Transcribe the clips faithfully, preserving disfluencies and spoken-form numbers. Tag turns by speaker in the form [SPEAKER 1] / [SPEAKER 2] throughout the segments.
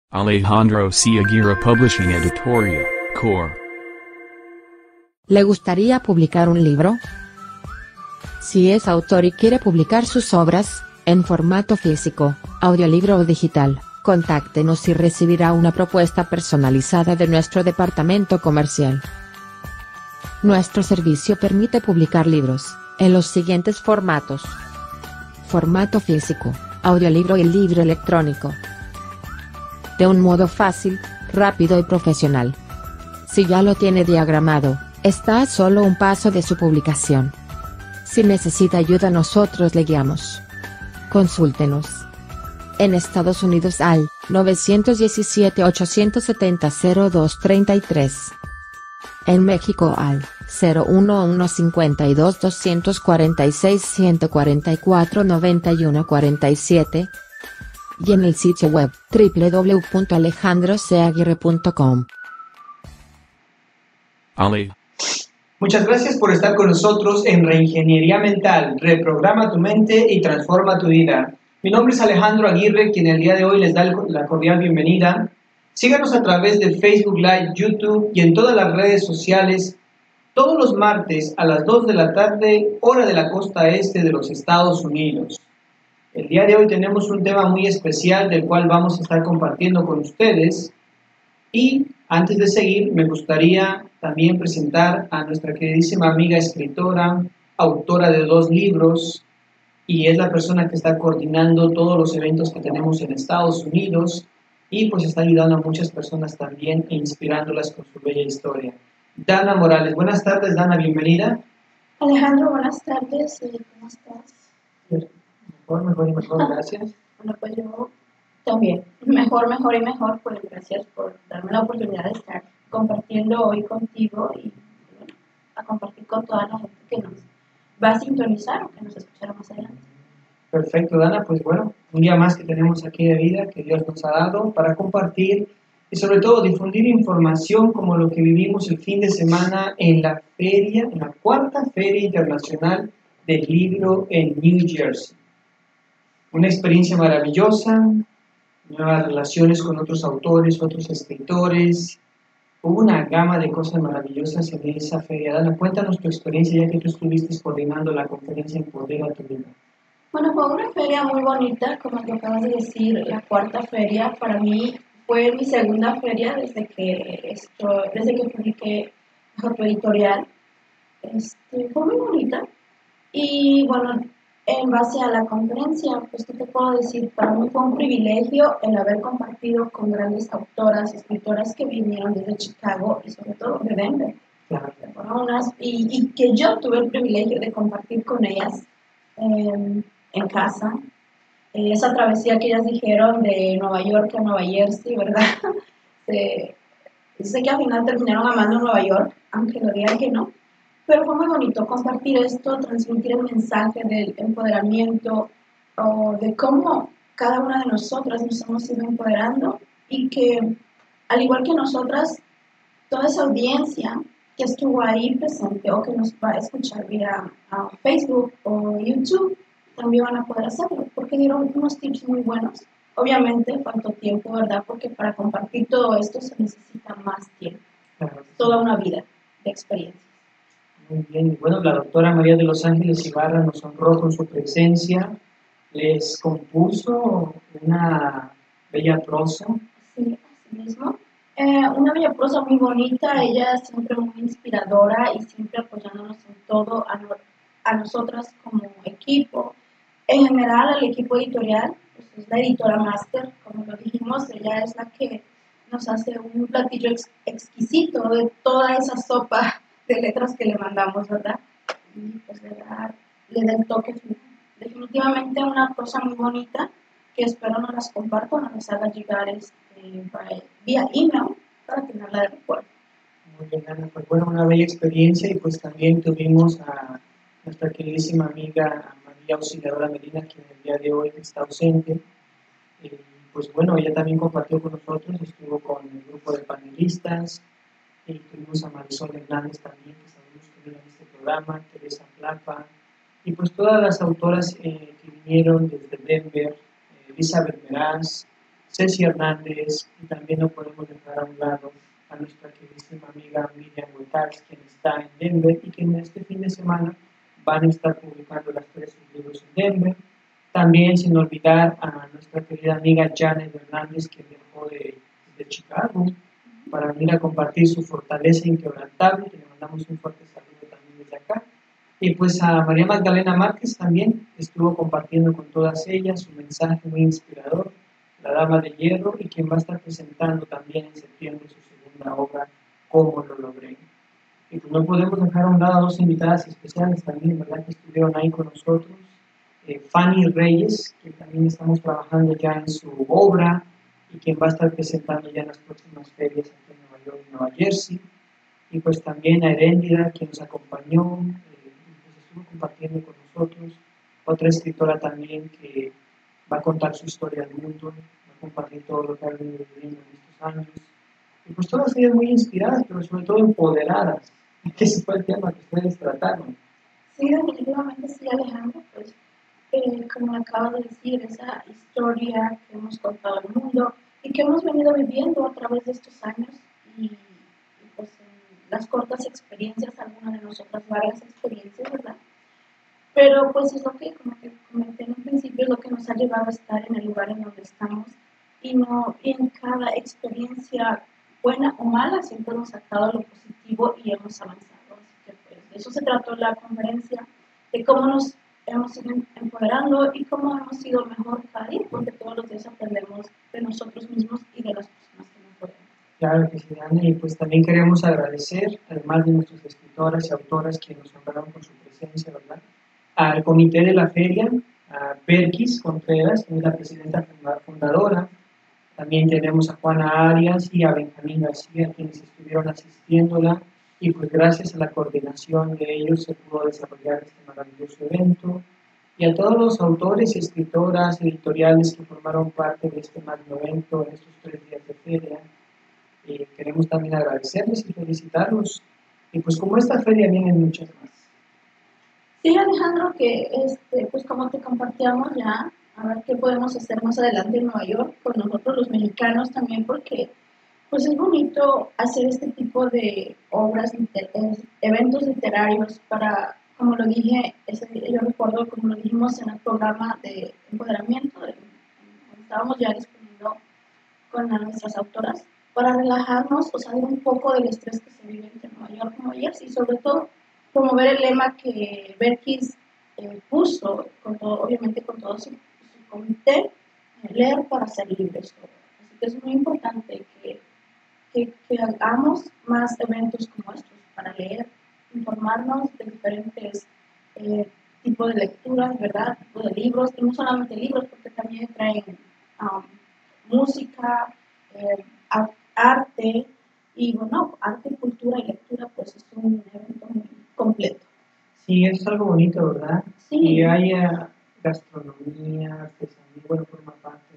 [SPEAKER 1] Alejandro C. Aguirre Publishing Editorial, Core.
[SPEAKER 2] ¿Le gustaría publicar un libro? Si es autor y quiere publicar sus obras, en formato físico, audiolibro o digital, contáctenos y recibirá una propuesta personalizada de nuestro departamento comercial. Nuestro servicio permite publicar libros, en los siguientes formatos: formato físico, audiolibro y libro electrónico. De un modo fácil, rápido y profesional. Si ya lo tiene diagramado, está a solo un paso de su publicación. Si necesita ayuda, nosotros le guiamos. Consúltenos. En Estados Unidos al nueve uno siete, ocho siete cero, cero dos tres tres. En México al cero uno uno cinco dos, dos cuatro seis, uno cuatro cuatro, nueve uno cuatro siete. Y en el sitio web w w w punto alejandro c aguirre punto com.
[SPEAKER 1] Ale.
[SPEAKER 3] Muchas gracias por estar con nosotros en Reingeniería Mental. Reprograma tu mente y transforma tu vida. Mi nombre es Alejandro Aguirre, quien el día de hoy les da la cordial bienvenida. Síganos a través de Facebook Live, YouTube y en todas las redes sociales todos los martes a las dos de la tarde, hora de la costa este de los Estados Unidos. El día de hoy tenemos un tema muy especial del cual vamos a estar compartiendo con ustedes. Y antes de seguir, me gustaría también presentar a nuestra queridísima amiga escritora, autora de dos libros, y es la persona que está coordinando todos los eventos que tenemos en Estados Unidos, y pues está ayudando a muchas personas también e inspirándolas con su bella historia. Dana Morales. Buenas tardes, Dana, bienvenida.
[SPEAKER 4] Alejandro, buenas tardes, ¿cómo estás?
[SPEAKER 3] Mejor, mejor y mejor, gracias.
[SPEAKER 4] Bueno, pues yo también, mejor, mejor y mejor, pues gracias por darme la oportunidad de estar compartiendo hoy contigo y bueno, a compartir con toda la gente que nos va a sintonizar o que nos escuchará más adelante.
[SPEAKER 3] Perfecto, Dana, pues bueno, un día más que tenemos aquí de vida que Dios nos ha dado para compartir y sobre todo difundir información como lo que vivimos el fin de semana en la feria, en la cuarta Feria Internacional del Libro en New Jersey. Una experiencia maravillosa, nuevas relaciones con otros autores, otros escritores. Hubo una gama de cosas maravillosas en esa feria. Dana, cuéntanos tu experiencia ya que tú estuviste coordinando la conferencia Empodera tu Vida.
[SPEAKER 4] Bueno, fue una feria muy bonita, como tú acabas de decir, la cuarta feria. Para mí fue mi segunda feria desde que, esto, desde que publiqué tu editorial. Este, fue muy bonita. Y bueno, en base a la conferencia, pues ¿qué te puedo decir? Para mí fue un privilegio el haber compartido con grandes autoras, escritoras que vinieron desde Chicago y sobre todo de Denver.
[SPEAKER 3] Claro.
[SPEAKER 4] Unas, y, y que yo tuve el privilegio de compartir con ellas eh, en casa. Eh, esa travesía que ellas dijeron de Nueva York a Nueva Jersey, ¿verdad? Se, sé que al final terminaron amando Nueva York, aunque lo digan que no. Pero fue muy bonito compartir esto, transmitir el mensaje del empoderamiento, o de cómo cada una de nosotras nos hemos ido empoderando y que, al igual que nosotras, toda esa audiencia que estuvo ahí presente o que nos va a escuchar vía uh, Facebook o YouTube, también van a poder hacerlo, porque dieron unos tips muy buenos. Obviamente faltó tiempo, ¿verdad? Porque para compartir todo esto se necesita más tiempo,
[SPEAKER 3] Claro.
[SPEAKER 4] toda una vida de experiencia.
[SPEAKER 3] Muy bien, y bueno, la doctora María de los Ángeles Ibarra nos honró con su presencia, les compuso una bella prosa.
[SPEAKER 4] Sí, así mismo. Eh, una bella prosa muy bonita, ella siempre muy inspiradora y siempre apoyándonos en todo a, no, a nosotras como equipo. En general, al equipo editorial, pues es la editora máster, como lo dijimos, ella es la que nos hace un platillo ex, exquisito de toda esa sopa de letras que le mandamos, ¿verdad? Y pues le da, le da el toque final. Definitivamente una cosa muy bonita que espero nos las compartan, nos las haga llegar este, vía email para tenerla de recuerdo.
[SPEAKER 3] Muy bien, Ana, pues bueno, una bella experiencia y pues también tuvimos a nuestra queridísima amiga María Auxiliadora Medina, quien el día de hoy está ausente. Y pues bueno, ella también compartió con nosotros, estuvo con el grupo de panelistas. Y tuvimos a Marisol Hernández también, que sabemos que vino en este programa, Teresa Plapa, y pues todas las autoras eh, que vinieron desde Denver, eh, Elizabeth Meraz, Ceci Hernández, y también no podemos dejar a un lado a nuestra queridísima amiga Miriam Huetars, quien está en Denver y que en este fin de semana van a estar publicando las tres libros en Denver. También sin olvidar a nuestra querida amiga Janet Hernández, que viajó de, de Chicago para venir a compartir su fortaleza inquebrantable, que le mandamos un fuerte saludo también desde acá. Y pues a María Magdalena Márquez también estuvo compartiendo con todas ellas su mensaje muy inspirador, La Dama de Hierro, y quien va a estar presentando también en septiembre su segunda obra, Cómo lo logré. Y pues no podemos dejar a un lado a dos invitadas especiales también, ¿verdad?, que estuvieron ahí con nosotros. Eh, Fanny Reyes, que también estamos trabajando ya en su obra y quien va a estar presentando ya en las próximas ferias aquí en Nueva York y Nueva Jersey. Y pues también a Heréndira, quien nos acompañó, eh, pues estuvo compartiendo con nosotros. Otra escritora también que va a contar su historia al mundo, va a compartir todo lo que ha venido viviendo en estos años. Y pues todas ellas muy inspiradas, pero sobre todo empoderadas. Que ese fue el tema que ustedes trataron.
[SPEAKER 4] Sí, definitivamente sí, Alejandro, pues eh, como acabas de decir, esa historia que hemos contado al mundo y que hemos venido viviendo a través de estos años y, y pues en las cortas experiencias, algunas de nosotras varias experiencias, ¿verdad? Pero pues es lo que, como que comenté en un principio, es lo que nos ha llevado a estar en el lugar en donde estamos y, no, y en cada experiencia, buena o mala, siempre hemos sacado lo positivo y hemos avanzado. Así que pues de eso se trató la conferencia, de cómo nos hemos ido empoderando y cómo hemos sido mejor cada día, porque todos los días aprendemos de nosotros mismos y de las personas que nos rodean.
[SPEAKER 3] Claro que sí, Dani, y pues también queremos agradecer, además de nuestras escritoras y autoras que nos honraron con su presencia, ¿verdad?, al comité de la feria, a Berkis Contreras, que es la presidenta fundadora. También tenemos a Juana Arias y a Benjamín García, quienes estuvieron asistiéndola, y pues gracias a la coordinación de ellos se pudo desarrollar este maravilloso evento. Y a todos los autores, escritoras, editoriales que formaron parte de este magno evento en estos tres días de feria, eh, queremos también agradecerles y felicitarlos. Y pues como esta feria vienen muchas más.
[SPEAKER 4] Sí, Alejandro, que este, pues como te compartíamos ya, a ver qué podemos hacer más adelante en Nueva York con nosotros los mexicanos también, porque pues es bonito hacer este tipo de obras, eventos literarios para, como lo dije, ese, yo recuerdo como lo dijimos en el programa de empoderamiento, de, cuando estábamos ya disponiendo con nuestras autoras, para relajarnos o salir un poco del estrés que se vive entre Nueva York y Nueva Jersey, y sobre todo promover el lema que Berkis eh, puso, con todo, obviamente con todo su, su comité, eh, leer para ser libres. Así que es muy importante que, que, que hagamos más eventos como estos para leer, informarnos de diferentes eh, tipos de lecturas, ¿verdad? Tipos de libros, y no solamente libros, porque también traen um, música, eh, arte, y bueno, arte, cultura y lectura, pues es un evento muy completo.
[SPEAKER 3] Sí, es algo bonito, ¿verdad?
[SPEAKER 4] Sí.
[SPEAKER 3] Y hay uh, gastronomía, artesanía, bueno, forma parte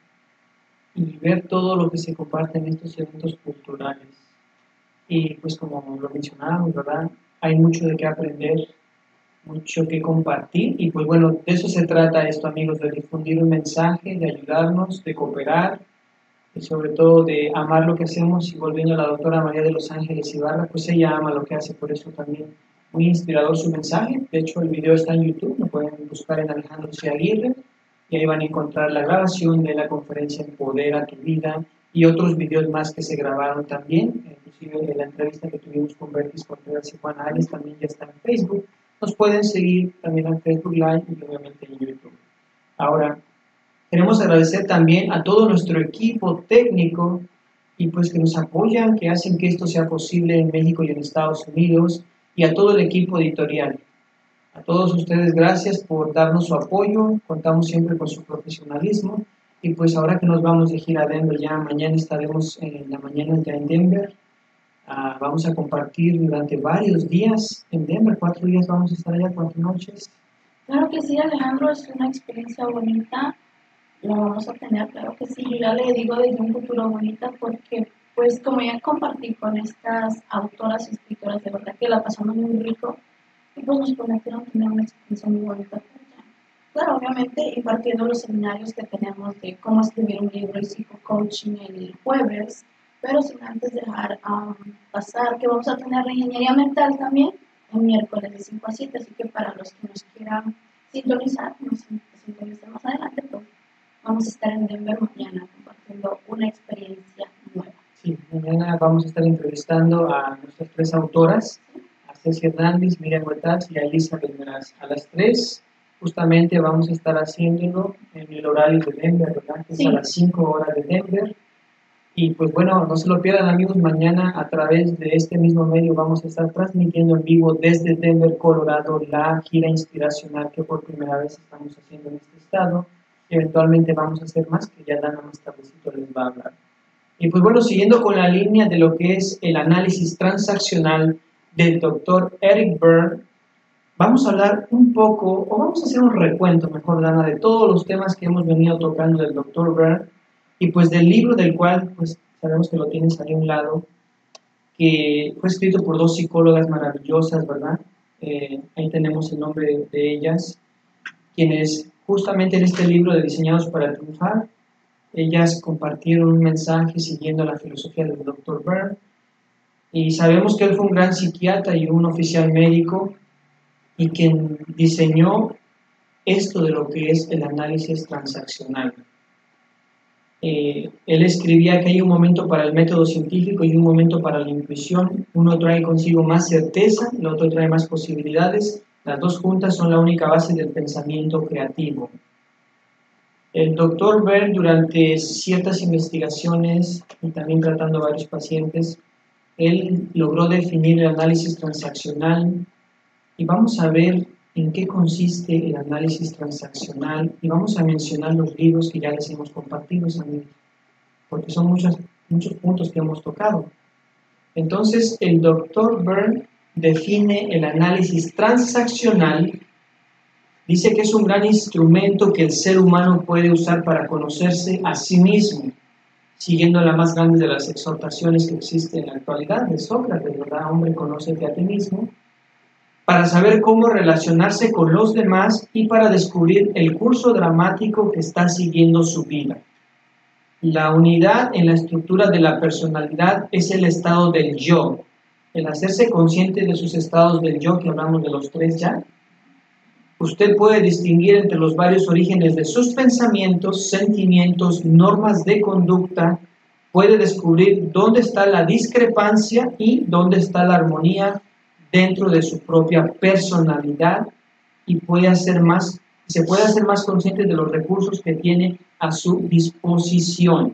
[SPEAKER 3] de ello. Y ver todo lo que se comparte en estos eventos culturales. Y pues como lo mencionábamos, ¿verdad?, hay mucho de qué aprender, mucho que compartir. Y pues bueno, de eso se trata esto, amigos, de difundir un mensaje, de ayudarnos, de cooperar, y sobre todo de amar lo que hacemos. Y volviendo a la doctora María de los Ángeles Ibarra, pues ella ama lo que hace, por eso también muy inspirador su mensaje. De hecho, el video está en YouTube, lo pueden buscar en Alejandro C. Aguirre, y ahí van a encontrar la grabación de la conferencia Empodera tu Vida y otros videos más que se grabaron también, inclusive la entrevista que tuvimos con Berkis Contreras y Juan Arias también ya está en Facebook. Nos pueden seguir también en Facebook Live y obviamente en YouTube. Ahora, queremos agradecer también a todo nuestro equipo técnico y pues que nos apoyan, que hacen que esto sea posible en México y en Estados Unidos, y a todo el equipo editorial. A todos ustedes, gracias por darnos su apoyo, contamos siempre con su profesionalismo, y pues ahora que nos vamos de gira a Denver, ya mañana estaremos en la mañana ya en Denver, uh, vamos a compartir durante varios días en Denver, cuatro días vamos a estar allá, cuatro noches.
[SPEAKER 4] Claro que sí, Alejandro, es una experiencia bonita, la vamos a tener, claro que sí, yo ya le digo desde un futuro bonita, porque pues como ya compartí con estas autoras y escritoras, de verdad que la pasamos muy rico, y pues nos prometieron tener una experiencia muy bonita por allá. Claro, obviamente impartiendo los seminarios que tenemos de cómo escribir un libro y psico-coaching el jueves, pero sin antes dejar um, pasar que vamos a tener ingeniería mental también el miércoles de cinco a siete, así que para los que nos quieran sintonizar, nos sintonizar más adelante, pues vamos a estar en Denver mañana compartiendo una experiencia nueva.
[SPEAKER 3] Sí, mañana vamos a estar entrevistando a nuestras tres autoras, a Ceci Hernández, Miriam Huertas y a Elizabeth Meraz. A las tres, justamente vamos a estar haciéndolo en el horario de Denver, ¿verdad? Que es
[SPEAKER 4] Sí.
[SPEAKER 3] a las cinco horas de Denver. Y pues bueno, no se lo pierdan, amigos, mañana a través de este mismo medio vamos a estar transmitiendo en vivo desde Denver, Colorado, la gira inspiracional que por primera vez estamos haciendo en este estado. Y eventualmente vamos a hacer más, que ya Dana más tardecito les va a hablar. Y pues bueno, siguiendo con la línea de lo que es el análisis transaccional del doctor Eric Berne, vamos a hablar un poco, o vamos a hacer un recuento, mejor Dana, de todos los temas que hemos venido tocando del doctor Berne, y pues del libro del cual, pues sabemos que lo tienes ahí a un lado, que fue escrito por dos psicólogas maravillosas, ¿verdad? Eh, ahí tenemos el nombre de, de ellas, quienes justamente en este libro de Diseñados para Triunfar, ellas compartieron un mensaje siguiendo la filosofía del doctor Berne, y sabemos que él fue un gran psiquiatra y un oficial médico, y quien diseñó esto de lo que es el análisis transaccional. Eh, él escribía que hay un momento para el método científico y un momento para la intuición. Uno trae consigo más certeza, el otro trae más posibilidades. Las dos juntas son la única base del pensamiento creativo. El doctor Berne, durante ciertas investigaciones y también tratando varios pacientes, él logró definir el análisis transaccional, y vamos a ver en qué consiste el análisis transaccional, y vamos a mencionar los libros que ya les hemos compartido, amigos, porque son muchos, muchos puntos que hemos tocado. Entonces, el doctor Berne define el análisis transaccional, dice que es un gran instrumento que el ser humano puede usar para conocerse a sí mismo, siguiendo la más grande de las exhortaciones que existe en la actualidad de Sócrates, ¿verdad? Hombre, conócete a ti mismo, para saber cómo relacionarse con los demás y para descubrir el curso dramático que está siguiendo su vida. La unidad en la estructura de la personalidad es el estado del yo, el hacerse consciente de sus estados del yo, que hablamos de los tres ya. Usted puede distinguir entre los varios orígenes de sus pensamientos, sentimientos, normas de conducta, puede descubrir dónde está la discrepancia y dónde está la armonía dentro de su propia personalidad, y puede hacer más, se puede hacer más consciente de los recursos que tiene a su disposición.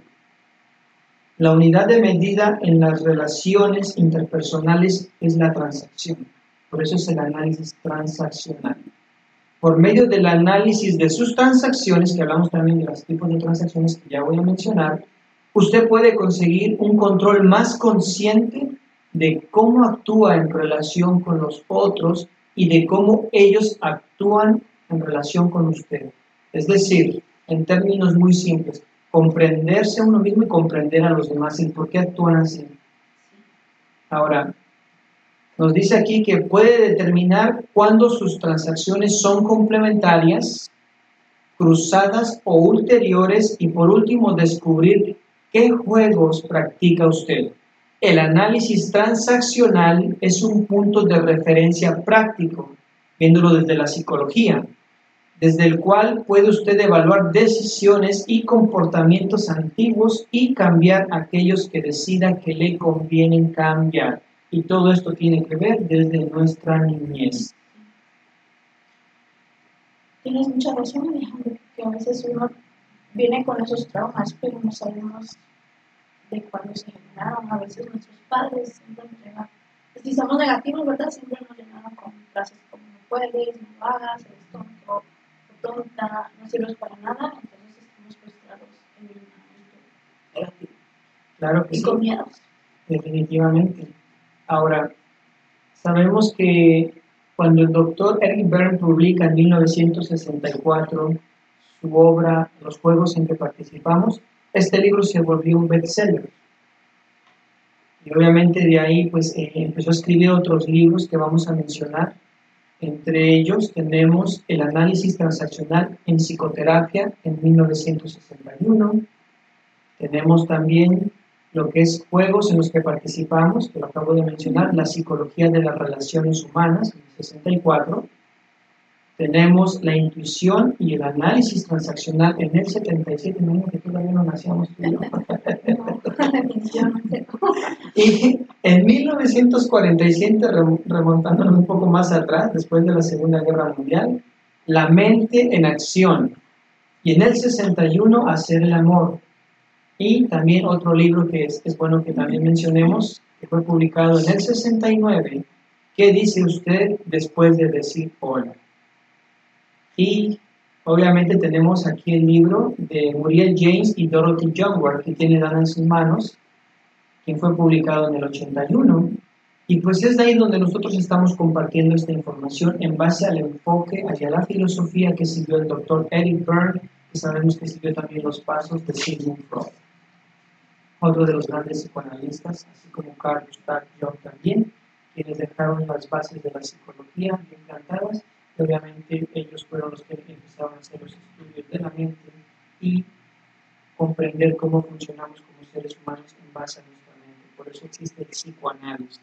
[SPEAKER 3] La unidad de medida en las relaciones interpersonales es la transacción, por eso es el análisis transaccional. Por medio del análisis de sus transacciones, que hablamos también de los tipos de transacciones que ya voy a mencionar, usted puede conseguir un control más consciente de cómo actúa en relación con los otros y de cómo ellos actúan en relación con usted. Es decir, en términos muy simples, comprenderse a uno mismo y comprender a los demás y por qué actúan así. Ahora, nos dice aquí que puede determinar cuándo sus transacciones son complementarias, cruzadas o ulteriores, y por último descubrir qué juegos practica usted. El análisis transaccional es un punto de referencia práctico, viéndolo desde la psicología, desde el cual puede usted evaluar decisiones y comportamientos antiguos y cambiar aquellos que decida que le convienen cambiar. Y todo esto tiene que ver desde nuestra niñez.
[SPEAKER 4] Tienes mucha razón, Alejandro, que a veces uno viene con esos traumas, pero no sabemos de cuándo se generaron. A veces nuestros padres siempre nos llenan, si somos negativos, ¿verdad? Siempre nos llenaron con frases como no puedes, no lo hagas, eres tonto, o tonta, no sirves para nada, entonces estamos frustrados en el ámbito negativo.
[SPEAKER 3] Claro que
[SPEAKER 4] y
[SPEAKER 3] sí.
[SPEAKER 4] con miedos.
[SPEAKER 3] Definitivamente. Ahora, sabemos que cuando el doctor Eric Berne publica en mil novecientos sesenta y cuatro su obra Los juegos en que participamos, este libro se volvió un bestseller. Y obviamente de ahí pues eh, empezó a escribir otros libros que vamos a mencionar. Entre ellos tenemos el análisis transaccional en psicoterapia en mil novecientos sesenta y uno. Tenemos también lo que es juegos en los que participamos, que lo acabo de mencionar, la psicología de las relaciones humanas en el sesenta y cuatro. Tenemos la intuición y el análisis transaccional en el setenta y siete, no, que todavía no nacíamos tú y yo. Y en mil novecientos cuarenta y siete, remontándonos un poco más atrás, después de la Segunda Guerra Mundial, la mente en acción. Y en el sesenta y uno, hacer el amor. Y también otro libro que es, es bueno que también mencionemos, que fue publicado en el sesenta y nueve, ¿qué dice usted después de decir hola? Y obviamente tenemos aquí el libro de Muriel James y Dorothy Jungwirth, que tiene Dana en sus manos, que fue publicado en el ochenta y uno. Y pues es de ahí donde nosotros estamos compartiendo esta información en base al enfoque hacia la filosofía que siguió el doctor Eric Berne, que sabemos que siguió también los pasos de Sigmund Freud, otro de los grandes psicoanalistas, así como Carl Gustav Jung también, quienes dejaron las bases de la psicología bien plantadas. Y obviamente ellos fueron los que empezaron a hacer los estudios de la mente y comprender cómo funcionamos como seres humanos en base a nuestra mente. Por eso existe el psicoanálisis.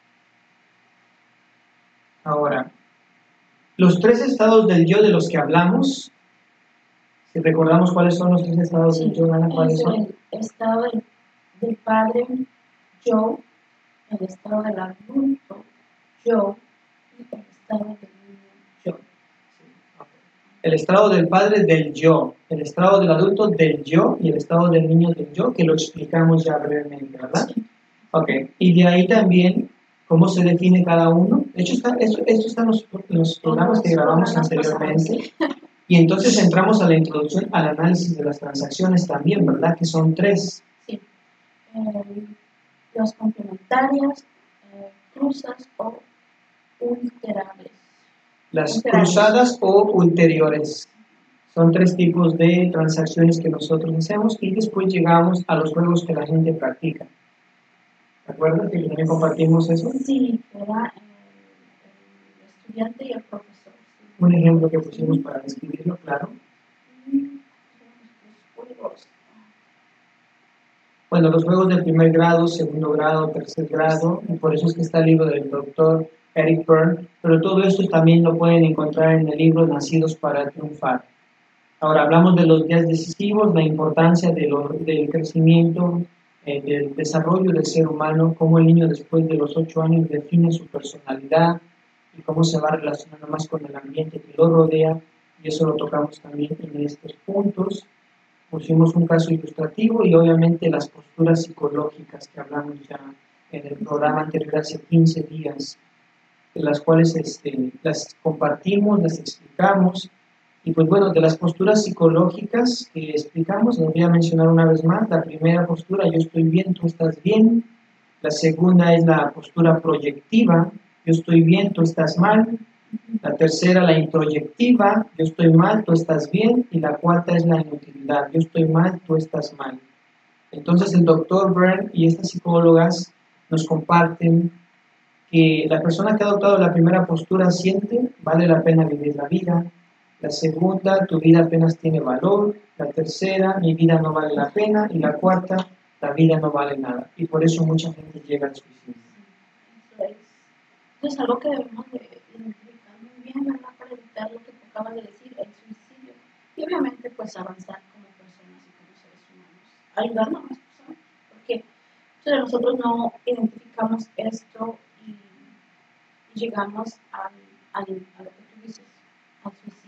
[SPEAKER 3] Ahora, los tres estados del yo de los que hablamos, si recordamos cuáles son los tres estados del yo, Ana, ¿cuáles son?
[SPEAKER 4] El estado del, del padre, yo, el estado del adulto, yo, y el estado del yo.
[SPEAKER 3] El estado del padre del yo, el estado del adulto del yo y el estado del niño del yo, que lo explicamos ya brevemente, ¿verdad? Ok, y de ahí también cómo se define cada uno. De hecho, está, esto, esto está en los, en los programas que grabamos anteriormente. Y entonces entramos a la introducción al análisis de las transacciones también, ¿verdad? Que son tres.
[SPEAKER 4] Sí. Eh, las complementarias, eh, cruzas o ulterables.
[SPEAKER 3] Las cruzadas o ulteriores. Son tres tipos de transacciones que nosotros hacemos y después llegamos a los juegos que la gente practica. ¿Te acuerdas que también compartimos eso?
[SPEAKER 4] Sí, era el, el estudiante y el profesor. Sí.
[SPEAKER 3] Un ejemplo que pusimos para describirlo, claro.
[SPEAKER 4] Los juegos.
[SPEAKER 3] Bueno, los juegos del primer grado, segundo grado, tercer grado, y por eso es que está el libro del doctor Eric Berne, pero todo esto también lo pueden encontrar en el libro Nacidos para Triunfar. Ahora hablamos de los días decisivos, la importancia de lo, del crecimiento, eh, del desarrollo del ser humano, cómo el niño después de los ocho años define su personalidad y cómo se va relacionando más con el ambiente que lo rodea, y eso lo tocamos también en estos puntos. Pusimos un caso ilustrativo y obviamente las posturas psicológicas que hablamos ya en el programa anterior hace quince días, de las cuales este, las compartimos, las explicamos. Y pues bueno, de las posturas psicológicas que explicamos, les voy a mencionar una vez más. La primera postura, yo estoy bien, tú estás bien. La segunda es la postura proyectiva, yo estoy bien, tú estás mal. La tercera, la introyectiva, yo estoy mal, tú estás bien. Y la cuarta es la inutilidad, yo estoy mal, tú estás mal. Entonces el doctor Berne y estas psicólogas nos comparten que la persona que ha adoptado la primera postura siente, vale la pena vivir la vida. La segunda, tu vida apenas tiene valor. La tercera, mi vida no vale la pena. Y la cuarta, la vida no vale nada. Y por eso mucha gente llega al suicidio.
[SPEAKER 4] Eso es, eso es algo que debemos de identificar muy bien, ¿verdad? Para evitar lo que te acabas de decir, el suicidio. Y obviamente pues avanzar como personas y como seres humanos. Ayudarnos a las personas. Porque muchos de nosotros no identificamos esto y, y llegamos al, al, a lo que tú dices, al suicidio.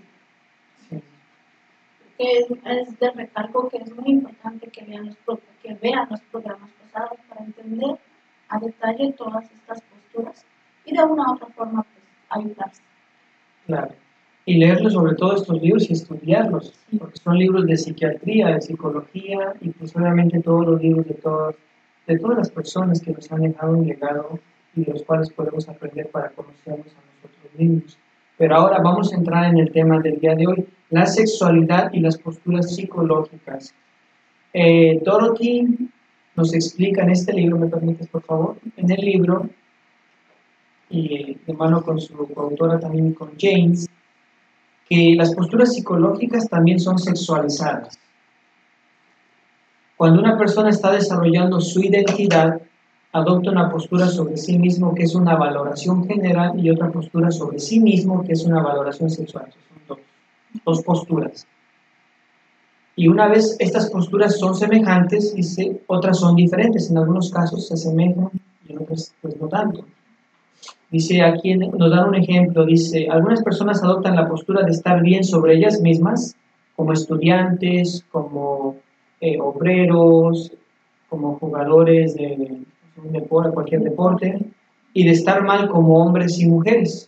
[SPEAKER 4] Que es, es de recargo que es muy importante que vean, los, que vean los programas pasados para entender a detalle todas estas posturas y de una u otra forma pues ayudarse.
[SPEAKER 3] Claro. Y leerlos sobre todo estos libros y estudiarlos, porque son libros de psiquiatría, de psicología y pues obviamente todos los libros de, todos, de todas las personas que nos han dejado un legado y de los cuales podemos aprender para conocernos a nosotros mismos. Pero ahora vamos a entrar en el tema del día de hoy, la sexualidad y las posturas psicológicas. Eh, Dorothy nos explica en este libro, ¿me permites por favor? En el libro, y de mano con su coautora también con James, que las posturas psicológicas también son sexualizadas. Cuando una persona está desarrollando su identidad, adopta una postura sobre sí mismo que es una valoración general y otra postura sobre sí mismo que es una valoración sexual. Son dos, dos posturas. Y una vez estas posturas son semejantes, dice, otras son diferentes. En algunos casos se asemejan y en otros pues no tanto. Dice, aquí nos dan un ejemplo, dice, algunas personas adoptan la postura de estar bien sobre ellas mismas, como estudiantes, como eh, obreros, como jugadores de un deporte, cualquier deporte, y de estar mal como hombres y mujeres.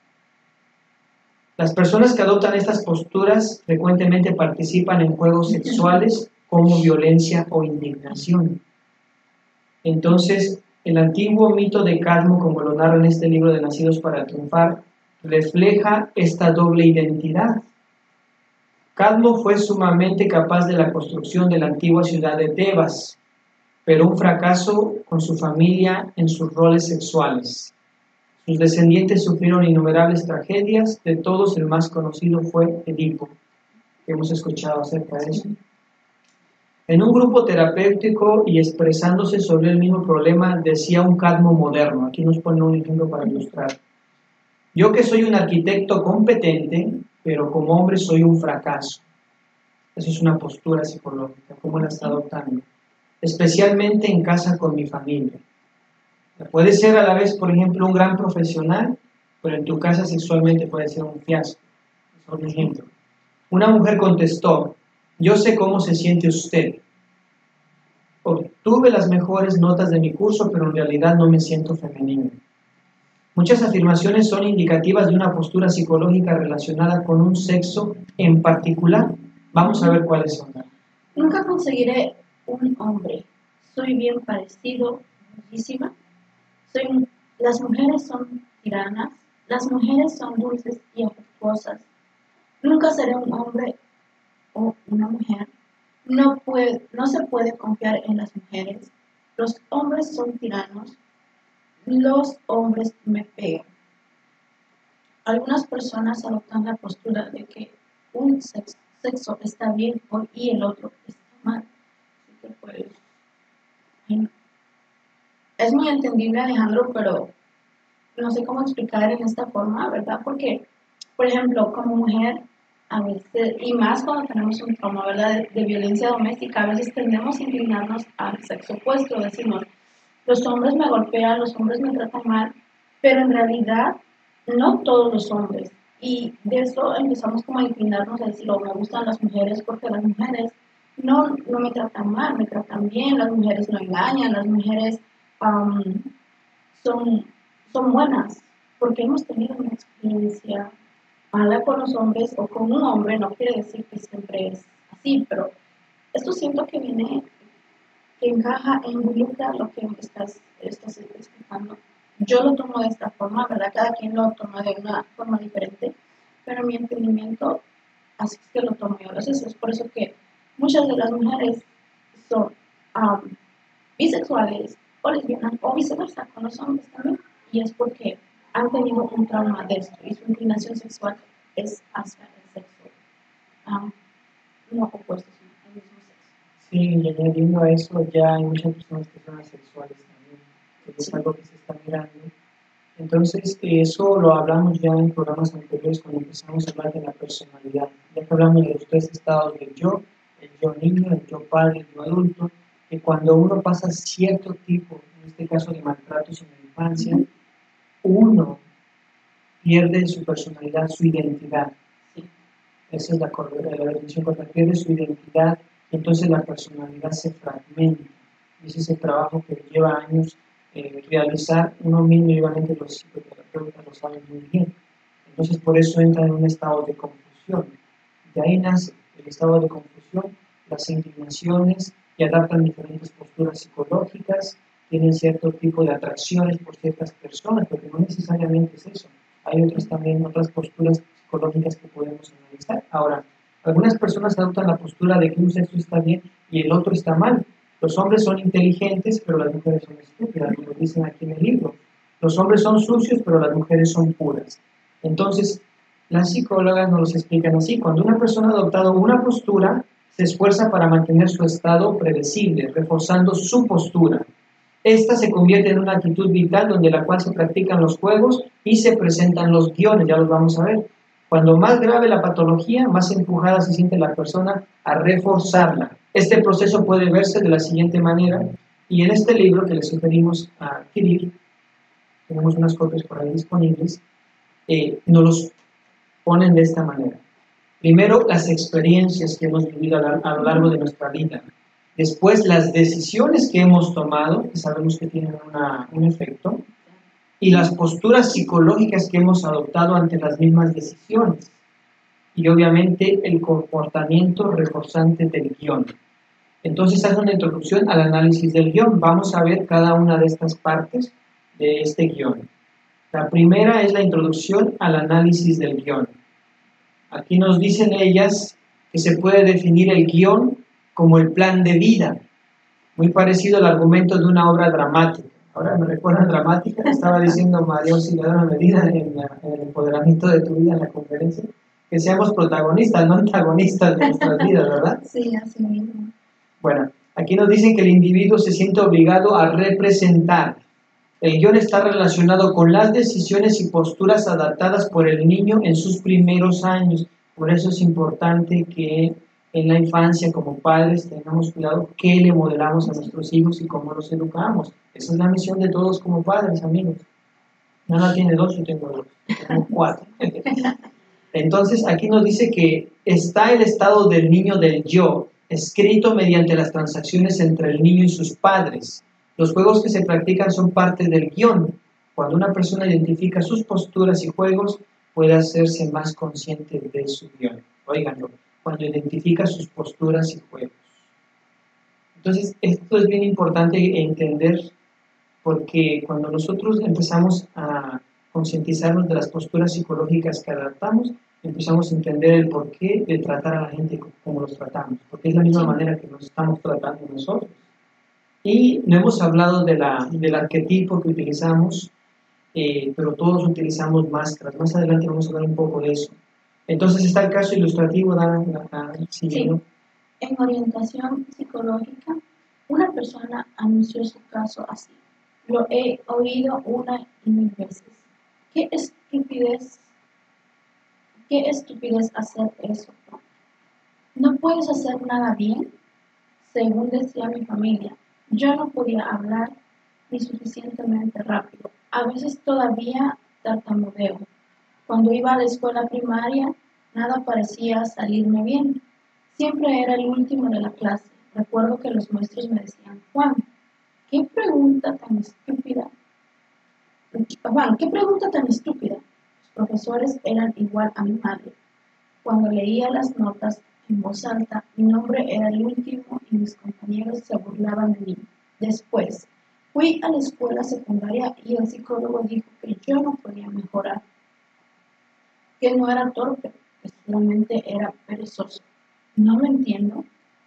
[SPEAKER 3] Las personas que adoptan estas posturas frecuentemente participan en juegos sexuales como violencia o indignación. Entonces, el antiguo mito de Cadmo, como lo narra en este libro de Nacidos para Triunfar, refleja esta doble identidad. Cadmo fue sumamente capaz de la construcción de la antigua ciudad de Tebas, pero un fracaso con su familia en sus roles sexuales. Sus descendientes sufrieron innumerables tragedias, de todos el más conocido fue Edipo, que hemos escuchado acerca de eso. En un grupo terapéutico y expresándose sobre el mismo problema, decía un Cadmo moderno, aquí nos pone un ejemplo para ilustrar. Yo que soy un arquitecto competente, pero como hombre soy un fracaso. Esa es una postura psicológica, ¿cómo la está adoptando? Especialmente en casa con mi familia. Puede ser a la vez, por ejemplo, un gran profesional, pero en tu casa sexualmente puede ser un fiasco. Es un ejemplo. Una mujer contestó, yo sé cómo se siente usted. Obtuve las mejores notas de mi curso, pero en realidad no me siento femenina. Muchas afirmaciones son indicativas de una postura psicológica relacionada con un sexo en particular. Vamos a ver cuáles son.
[SPEAKER 4] Nunca conseguiré un hombre. Soy bien parecido, muchísima. Soy, las mujeres son tiranas. Las mujeres son dulces y afectuosas. Nunca seré un hombre o una mujer. No, puede, no se puede confiar en las mujeres. Los hombres son tiranos. Los hombres me pegan. Algunas personas adoptan la postura de que un sexo, sexo está bien y el otro está mal. Así que pues, es muy entendible, Alejandro, pero no sé cómo explicar en esta forma, ¿verdad? Porque, por ejemplo, como mujer, a veces, y más cuando tenemos un trauma, ¿verdad?, de, de violencia doméstica, a veces tendemos a inclinarnos al sexo opuesto, decimos, los hombres me golpean, los hombres me tratan mal, pero en realidad no todos los hombres. Y de eso empezamos como a inclinarnos a decir, oh, me gustan las mujeres porque las mujeres no, no me tratan mal, me tratan bien, las mujeres no engañan, las mujeres um, son, son buenas, porque hemos tenido una experiencia mala con los hombres o con un hombre, no quiere decir que siempre es así, pero esto siento que viene, que encaja en lo que estás, estás explicando. Yo lo tomo de esta forma, ¿verdad? Cada quien lo toma de una forma diferente, pero mi entendimiento, así es que lo tomo yo. Entonces es por eso que muchas de las mujeres son um, bisexuales o lesbianas o viceversa con los hombres también, y es porque han tenido un trauma de esto y su inclinación sexual es hacia el sexo um, no opuesto, sino el mismo sexo.
[SPEAKER 3] Sí, y añadiendo a eso, ya hay muchas personas que son asexuales también, que es sí. algo que se está mirando. Entonces, eso lo hablamos ya en programas anteriores cuando empezamos a hablar de la personalidad. Ya que hablamos de los tres estados del yo, el yo niño, el yo padre, el yo adulto, que cuando uno pasa cierto tipo, en este caso de maltratos en la infancia, uno pierde su personalidad, su identidad. ¿Sí? Esa es la, la definición correcta, pierde su identidad y entonces la personalidad se fragmenta. Es ese trabajo que lleva años eh, realizar uno mismo, y obviamente los psicoterapeutas lo saben muy bien. Entonces por eso entra en un estado de confusión. De ahí nace el estado de confusión, las inclinaciones y adaptan diferentes posturas psicológicas, tienen cierto tipo de atracciones por ciertas personas, porque no necesariamente es eso. Hay otras también, otras posturas psicológicas que podemos analizar. Ahora, algunas personas adoptan la postura de que un sexo está bien y el otro está mal. Los hombres son inteligentes, pero las mujeres son estúpidas, lo dicen aquí en el libro. Los hombres son sucios, pero las mujeres son puras. Entonces, las psicólogas nos lo explican así. Cuando una persona ha adoptado una postura, se esfuerza para mantener su estado predecible, reforzando su postura. Esta se convierte en una actitud vital donde la cual se practican los juegos y se presentan los guiones, ya los vamos a ver. Cuando más grave la patología, más empujada se siente la persona a reforzarla. Este proceso puede verse de la siguiente manera, y en este libro que les sugerimos adquirir, tenemos unas copias por ahí disponibles, eh, nos los ponen de esta manera. Primero, las experiencias que hemos vivido a, a lo largo de nuestra vida. Después, las decisiones que hemos tomado, que sabemos que tienen una, un efecto. Y las posturas psicológicas que hemos adoptado ante las mismas decisiones. Y obviamente el comportamiento reforzante del guión. Entonces, hace una introducción al análisis del guión. Vamos a ver cada una de estas partes de este guión. La primera es la introducción al análisis del guión. Aquí nos dicen ellas que se puede definir el guión como el plan de vida, muy parecido al argumento de una obra dramática. Ahora me recuerda dramática, estaba diciendo María Auxiliadora Medina en, la, en el empoderamiento de tu vida en la conferencia, que seamos protagonistas, no antagonistas de nuestras vidas, ¿verdad?
[SPEAKER 4] Sí, así mismo.
[SPEAKER 3] Bueno, aquí nos dicen que el individuo se siente obligado a representar. El guión está relacionado con las decisiones y posturas adaptadas por el niño en sus primeros años. Por eso es importante que en la infancia, como padres, tengamos cuidado qué le modelamos a nuestros hijos y cómo los educamos. Esa es la misión de todos como padres, amigos. Nana tiene dos, yo tengo dos, tengo cuatro. Entonces, aquí nos dice que está el estado del niño del yo, escrito mediante las transacciones entre el niño y sus padres. Los juegos que se practican son parte del guión. Cuando una persona identifica sus posturas y juegos, puede hacerse más consciente de su guión. Óiganlo, cuando identifica sus posturas y juegos. Entonces, esto es bien importante entender, porque cuando nosotros empezamos a concientizarnos de las posturas psicológicas que adaptamos, empezamos a entender el porqué de tratar a la gente como los tratamos, porque es la misma manera que nos estamos tratando nosotros. Y no hemos hablado de la, del arquetipo que utilizamos, eh, pero todos utilizamos máscaras. Más adelante vamos a hablar un poco de eso. Entonces está el caso ilustrativo, Dan, sí,
[SPEAKER 4] sí.
[SPEAKER 3] ¿no?
[SPEAKER 4] En orientación psicológica, una persona anunció su caso así. Lo he oído una y mil veces. ¿Qué estupidez? ¿Qué estupidez hacer eso? ¿No puedes hacer nada bien? Según decía mi familia, yo no podía hablar ni suficientemente rápido. A veces todavía tartamudeo. Cuando iba a la escuela primaria, nada parecía salirme bien. Siempre era el último de la clase. Recuerdo que los maestros me decían, Juan, ¿qué pregunta tan estúpida? Juan, ¿qué pregunta tan estúpida? Los profesores eran igual a mi madre. Cuando leía las notas en voz alta, mi nombre era el último y mis compañeros se burlaban de mí. Después, fui a la escuela secundaria y el psicólogo dijo que yo no podía mejorar, que no era torpe, que solamente era perezoso. No lo entiendo.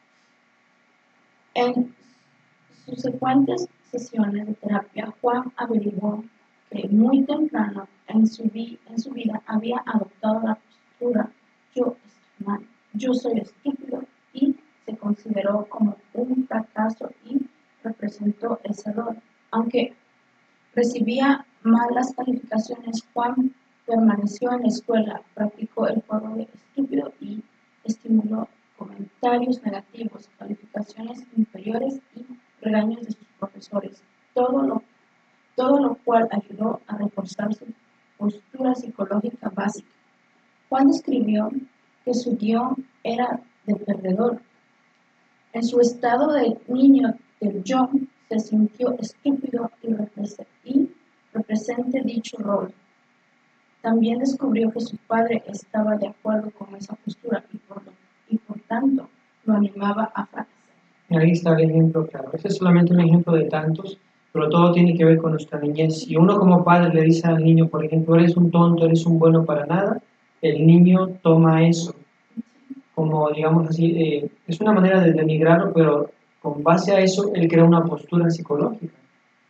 [SPEAKER 4] En subsecuentes sesiones de terapia, Juan averiguó que muy temprano en su, vi, en su vida había adoptado la postura yo estoy mal, yo soy estúpido, y se consideró como un fracaso y representó ese error. Aunque recibía malas calificaciones, Juan permaneció en la escuela, practicó el juego de estúpido y estimuló comentarios negativos, calificaciones inferiores y regaños de sus profesores, todo lo, todo lo cual ayudó a reforzar su postura psicológica básica. Juan describió que su guión era de perdedor. En su estado de niño del yo, se sintió estúpido y, represe, y represente dicho rol. También descubrió que su padre estaba de acuerdo con esa postura y por, lo, y por tanto lo animaba a fracasar.
[SPEAKER 3] Ahí está el ejemplo, claro. Ese es solamente un ejemplo de tantos, pero todo tiene que ver con nuestra niñez. Si uno como padre le dice al niño, por ejemplo, eres un tonto, eres un bueno para nada, el niño toma eso como, digamos así, eh, es una manera de denigrarlo, pero con base a eso él crea una postura psicológica.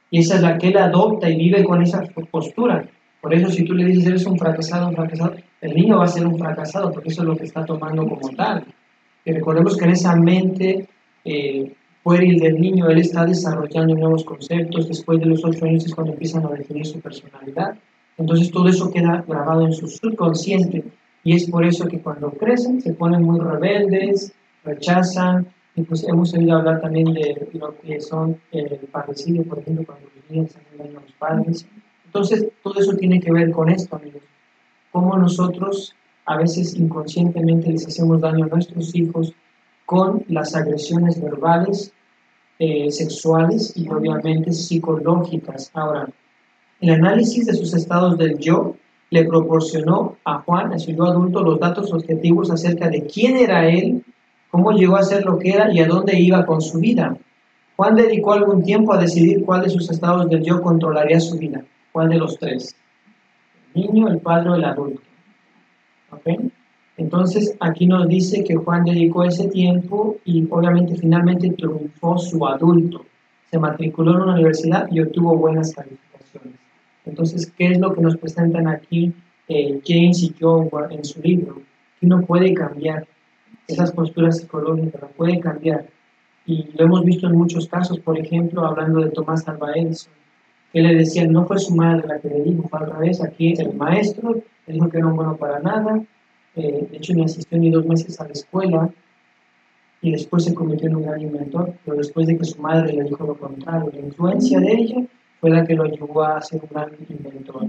[SPEAKER 3] Y esa es la que él adopta y vive con esa postura. Por eso si tú le dices, eres un fracasado, un fracasado, el niño va a ser un fracasado, porque eso es lo que está tomando como tal. Y recordemos que en esa mente eh, pueril del niño, él está desarrollando nuevos conceptos. Después de los ocho años es cuando empiezan a definir su personalidad. Entonces todo eso queda grabado en su subconsciente. Y es por eso que cuando crecen se ponen muy rebeldes, rechazan. Y pues hemos oído hablar también de lo que son el parricidio, por ejemplo, cuando los niños hacen daño a los padres. Entonces, todo eso tiene que ver con esto, amigos. Cómo nosotros a veces inconscientemente les hacemos daño a nuestros hijos con las agresiones verbales, eh, sexuales y obviamente psicológicas. Ahora, el análisis de sus estados del yo le proporcionó a Juan, a su yo adulto, los datos objetivos acerca de quién era él, cómo llegó a ser lo que era y a dónde iba con su vida. Juan dedicó algún tiempo a decidir cuál de sus estados del yo controlaría su vida. ¿Cuál de los tres? El niño, el padre o el adulto. ¿Ok? Entonces, aquí nos dice que Juan dedicó ese tiempo y obviamente finalmente triunfó su adulto. Se matriculó en una universidad y obtuvo buenas calificaciones. Entonces, ¿qué es lo que nos presentan aquí eh, James y Joe en su libro? Que uno puede cambiar esas posturas psicológicas, la puede cambiar. Y lo hemos visto en muchos casos, por ejemplo, hablando de Tomás Alva Edison, que le decían, no fue su madre la que le dijo, fue al revés, aquí el maestro le dijo que era un bueno para nada, eh, de hecho ni asistió ni dos meses a la escuela, y después se convirtió en un gran inventor, pero después de que su madre le dijo lo contrario, la influencia de ella fue la que lo ayudó a ser un gran inventor.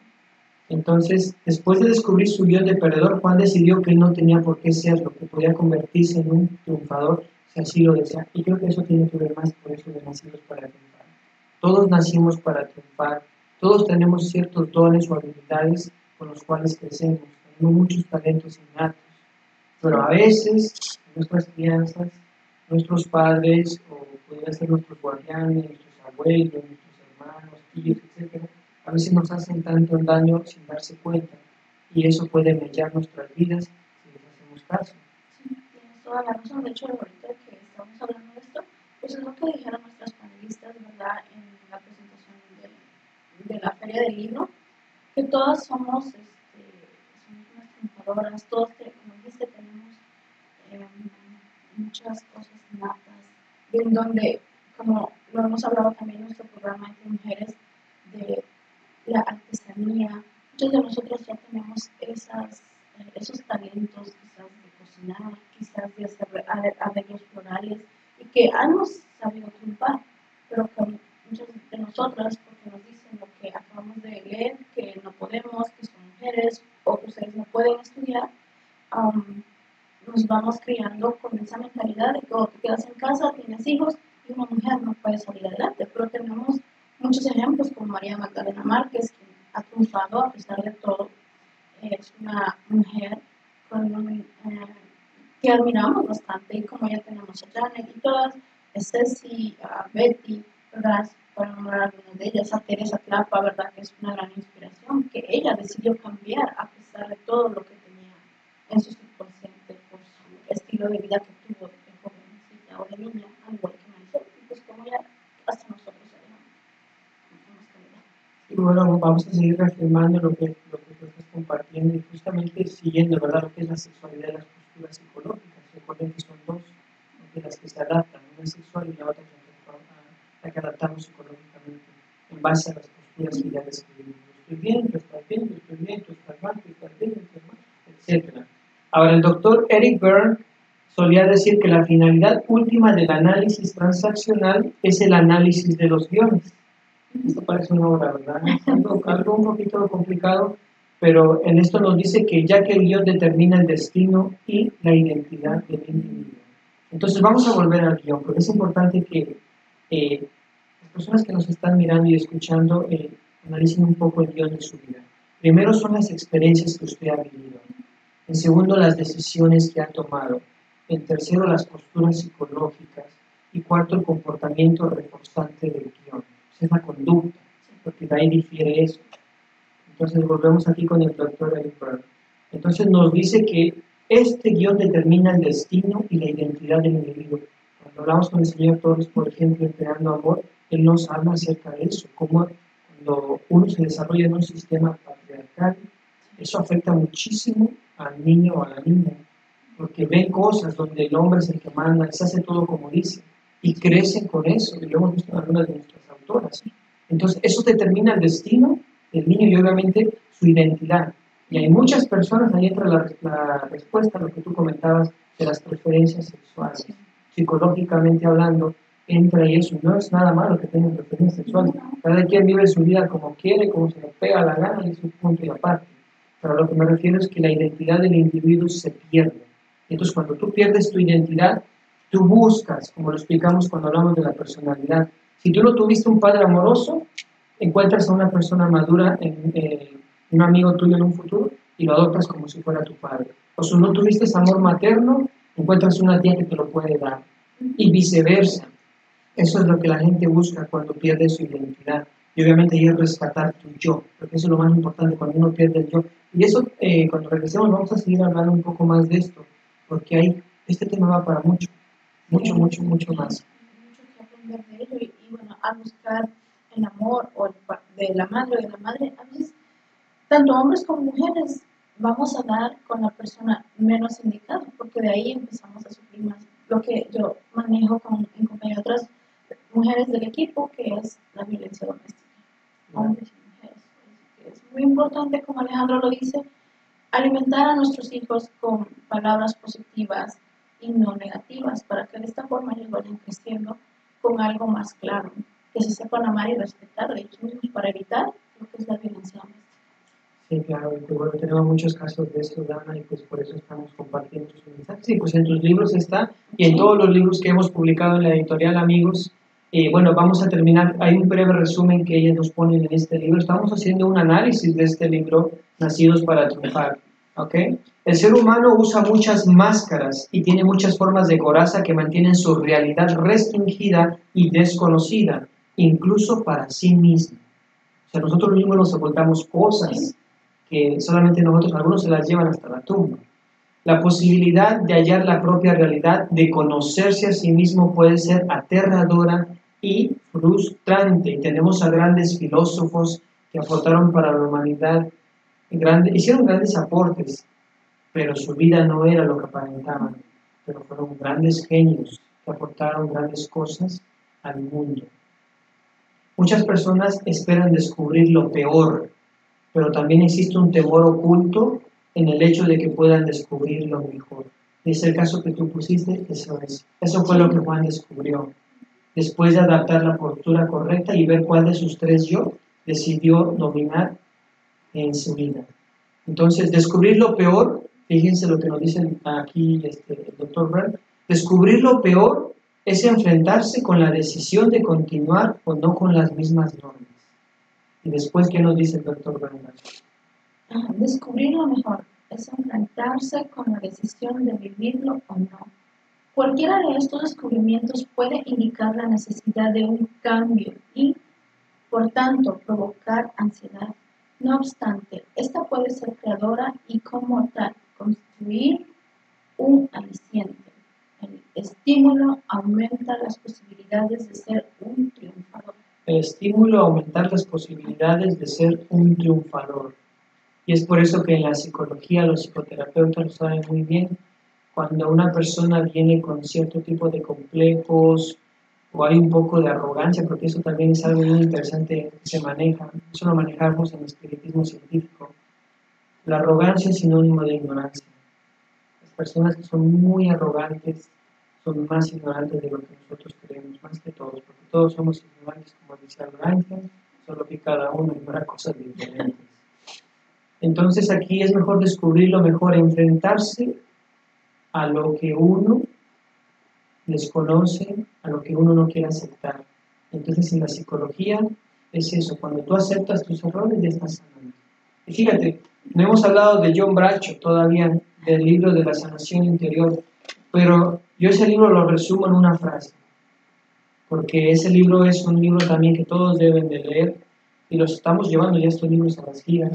[SPEAKER 3] Entonces, después de descubrir su guión de perdedor, Juan decidió que él no tenía por qué serlo, que podía convertirse en un triunfador si así lo desea. Y creo que eso tiene que ver más por eso de nacidos para triunfar. Todos nacimos para triunfar, todos tenemos ciertos dones o habilidades con los cuales crecemos, tenemos muchos talentos innatos, pero a veces nuestras crianzas, nuestros padres, o podrían ser nuestros guardianes, nuestros abuelos, nuestros hermanos, tíos, etcétera, a veces nos hacen tanto daño sin darse cuenta, y eso puede mellar nuestras vidas si les hacemos caso.
[SPEAKER 4] Sí, tienes toda la razón. De hecho, ahorita que estamos hablando de esto, pues es lo que dijeron nuestras panelistas, ¿verdad?, en la presentación de, de la Feria del Libro, que todas somos, este, somos unas triunfadoras, todos, como dijiste, tenemos eh, muchas cosas natas, en donde, como lo hemos hablado también en nuestro programa de mujeres, de la artesanía, muchos de nosotros ya tenemos esas, eh, esos talentos, quizás de cocinar, quizás de hacer arreglos florales, y que hemos sabido triunfar, pero que muchas de nosotras, porque nos dicen lo que acabamos de leer, que no podemos, que son mujeres, o que ustedes no pueden estudiar, um, nos vamos criando con esa mentalidad de que oh, te quedas en casa, tienes hijos, y una mujer no puede salir adelante, pero tenemos muchos ejemplos como María Magdalena Márquez, que ha triunfado a pesar de todo. Es una mujer con un, eh, que admiramos bastante, y como ya tenemos a Janet y todas, a Ceci, a Betty, ¿verdad?, para nombrar algunas de ellas, a Teresa Clapa, ¿verdad?, que es una gran inspiración, que ella decidió cambiar a pesar de todo lo que tenía en su subconsciente por su estilo de vida que tuvo de jovencita o de niña, al igual que Marisol, y pues como ya hasta nosotros.
[SPEAKER 3] Y bueno, vamos a seguir reafirmando lo que, lo que tú estás compartiendo y justamente siguiendo, ¿verdad?, lo que es la sexualidad y las posturas psicológicas. Recuerden que son dos, de las que se adaptan, una es sexual y la otra es la que adaptamos psicológicamente en base a las posturas que ya describimos. Yo estoy bien, tú estás bien, yo estoy bien, tú estás mal, tú estás bien, tú estás mal, etcétera. Ahora, el doctor Eric Berne solía decir que la finalidad última del análisis transaccional es el análisis de los guiones. Esto parece una obra, ¿verdad? Es algo, algo un poquito complicado, pero en esto nos dice que ya que el guión determina el destino y la identidad del individuo. Entonces vamos a volver al guión, porque es importante que eh, las personas que nos están mirando y escuchando eh, analicen un poco el guión de su vida. Primero son las experiencias que usted ha vivido. En segundo, las decisiones que ha tomado. En tercero, las posturas psicológicas. Y cuarto, el comportamiento reforzante del guión. Es la conducta, porque de ahí difiere eso. Entonces volvemos aquí con el doctor Eric Berne. Entonces nos dice que este guión determina el destino y la identidad del individuo. Cuando hablamos con el señor Torres, por ejemplo, en Creando Amor, él nos habla acerca de eso, cómo cuando uno se desarrolla en un sistema patriarcal, eso afecta muchísimo al niño o a la niña, porque ven cosas donde el hombre es el que manda, se hace todo como dice, y crecen con eso, y lo hemos visto en algunas de nuestras autoras. Entonces, eso determina el destino del niño y obviamente su identidad. Y hay muchas personas, ahí entra la, la respuesta a lo que tú comentabas de las preferencias sexuales. Psicológicamente hablando, entra y eso no es nada malo que tengan preferencias sexuales. Cada quien vive su vida como quiere, como se le pega la gana, y es un punto y aparte. Pero a lo que me refiero es que la identidad del individuo se pierde. Entonces, cuando tú pierdes tu identidad, tú buscas, como lo explicamos cuando hablamos de la personalidad. Si tú no tuviste un padre amoroso, encuentras a una persona madura, en, eh, un amigo tuyo en un futuro, y lo adoptas como si fuera tu padre. O si no tuviste amor materno, encuentras una tía que te lo puede dar. Y viceversa. Eso es lo que la gente busca cuando pierde su identidad. Y obviamente hay que rescatar tu yo, porque eso es lo más importante cuando uno pierde el yo. Y eso, eh, cuando regresemos, vamos a seguir hablando un poco más de esto, porque hay, este tema va para mucho, mucho, mucho, mucho más.
[SPEAKER 4] Mucho que aprender de ello y, y bueno, a buscar el amor o el, de la madre o de la madre, a veces, tanto hombres como mujeres, vamos a dar con la persona menos indicada, porque de ahí empezamos a sufrir más. Lo que yo manejo con, en compañía de otras mujeres del equipo, que es la violencia doméstica, hombres y mujeres. Es muy importante, como Alejandro lo dice, alimentar a nuestros hijos con palabras positivas y no negativas, para que de esta forma ellos vayan creciendo con algo más claro, que se sepan amar y respetar de ellos mismos para evitar lo que es la violencia doméstica.
[SPEAKER 3] Sí, claro, y bueno, tenemos muchos casos de esto, Dana, y pues por eso estamos compartiendo sus mensajes. Sí, pues en tus libros está, y en todos los libros que hemos publicado en la editorial Amigos. Eh, bueno, vamos a terminar, hay un breve resumen que ellas nos ponen en este libro. Estamos haciendo un análisis de este libro, Nacidos para Triunfar, ¿ok? El ser humano usa muchas máscaras y tiene muchas formas de coraza que mantienen su realidad restringida y desconocida, incluso para sí mismo. O sea, nosotros mismos nos ocultamos cosas que solamente nosotros, algunos se las llevan hasta la tumba. La posibilidad de hallar la propia realidad, de conocerse a sí mismo, puede ser aterradora y frustrante. Y tenemos a grandes filósofos que aportaron para la humanidad, grande, hicieron grandes aportes, pero su vida no era lo que aparentaban. Pero fueron grandes genios que aportaron grandes cosas al mundo. Muchas personas esperan descubrir lo peor, pero también existe un temor oculto en el hecho de que puedan descubrir lo mejor. Y es el caso que tú pusiste, eso es. Eso fue lo que Juan descubrió. Después de adaptar la postura correcta y ver cuál de sus tres yo decidió dominar en su vida. Entonces, descubrir lo peor, fíjense lo que nos dice aquí este, el doctor Brand, descubrir lo peor es enfrentarse con la decisión de continuar o no con las mismas normas. Y después, ¿qué nos dice el doctor Brand?
[SPEAKER 4] Descubrir lo mejor es enfrentarse con la decisión de vivirlo o no. Cualquiera de estos descubrimientos puede indicar la necesidad de un cambio y, por tanto, provocar ansiedad. No obstante, esta puede ser creadora y, como tal, construir un aliciente. El estímulo aumenta las posibilidades de ser un triunfador.
[SPEAKER 3] El estímulo a aumentar las posibilidades de ser un triunfador. Y es por eso que en la psicología los psicoterapeutas lo saben muy bien. Cuando una persona viene con cierto tipo de complejos o hay un poco de arrogancia, porque eso también es algo muy interesante que se maneja, eso lo manejamos en el espiritismo científico. La arrogancia es sinónimo de ignorancia. Las personas que son muy arrogantes son más ignorantes de lo que nosotros creemos, más que todos, porque todos somos ignorantes, como decía Einstein, solo que cada uno ignora cosas diferentes. Entonces aquí es mejor descubrir lo mejor, enfrentarse a lo que uno desconoce, a lo que uno no quiere aceptar. Entonces en la psicología es eso, cuando tú aceptas tus errores ya estás sanando. Y fíjate, no hemos hablado de John Bradshaw todavía, del libro de la sanación interior, pero yo ese libro lo resumo en una frase, porque ese libro es un libro también que todos deben de leer, y los estamos llevando ya estos libros a las giras.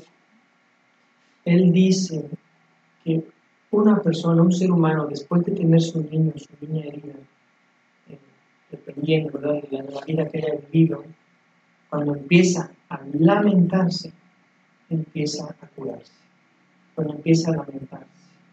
[SPEAKER 3] Él dice que una persona, un ser humano, después de tener su niño, su niña herida, eh, dependiendo, ¿verdad?, de la vida que haya vivido, cuando empieza a lamentarse, empieza a curarse. Cuando empieza a lamentarse,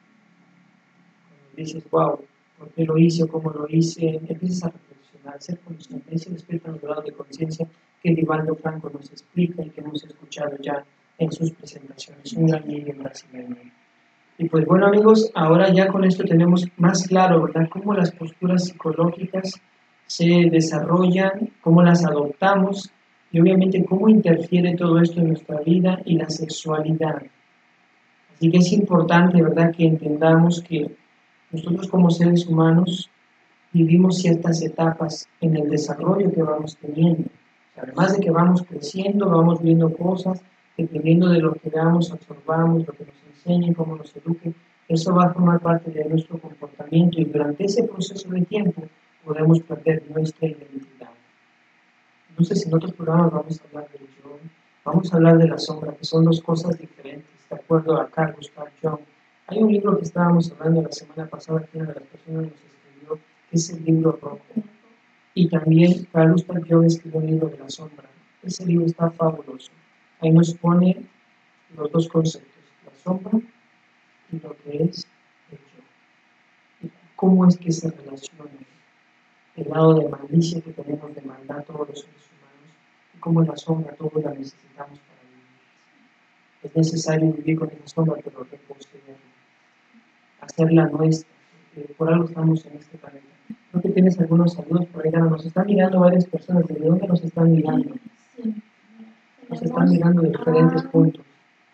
[SPEAKER 3] cuando dices, wow, ¿por qué lo hice o cómo lo hice? Empiezas a reflexionar, a ser consciente. Ese despierta en el grado de conciencia que Divaldo Franco nos explica y que hemos escuchado ya en sus presentaciones. Un gran líder brasileño. Y pues bueno, amigos, ahora ya con esto tenemos más claro, ¿verdad?, cómo las posturas psicológicas se desarrollan, cómo las adoptamos y obviamente cómo interfiere todo esto en nuestra vida y la sexualidad. Así que es importante, ¿verdad?, que entendamos que nosotros como seres humanos vivimos ciertas etapas en el desarrollo que vamos teniendo. Además de que vamos creciendo, vamos viendo cosas, dependiendo de lo que veamos, absorbamos, lo que nos enseñen, cómo nos eduquen, eso va a formar parte de nuestro comportamiento y durante ese proceso de tiempo podemos perder nuestra identidad. Entonces, en otros programas vamos a hablar del yo, vamos a hablar de la sombra, que son dos cosas diferentes, de acuerdo a Carl Gustav Jung. Hay un libro que estábamos hablando la semana pasada, que una de las personas nos escribió, que es el libro rojo. Y también Carl Gustav Jung escribió un libro de la sombra. Ese libro está fabuloso. Ahí nos pone los dos conceptos, la sombra y lo que es el yo. Y cómo es que se relaciona el lado de malicia que tenemos de maldad todos los seres humanos y cómo la sombra todos la necesitamos para vivir. Es necesario vivir con esa sombra, pero reposeerla, hacerla nuestra, porque por algo estamos en este planeta. Creo que tienes algunos saludos por ahí, nos están mirando varias personas. ¿De dónde nos están mirando?
[SPEAKER 4] Sí.
[SPEAKER 3] Nos están mirando de diferentes puntos.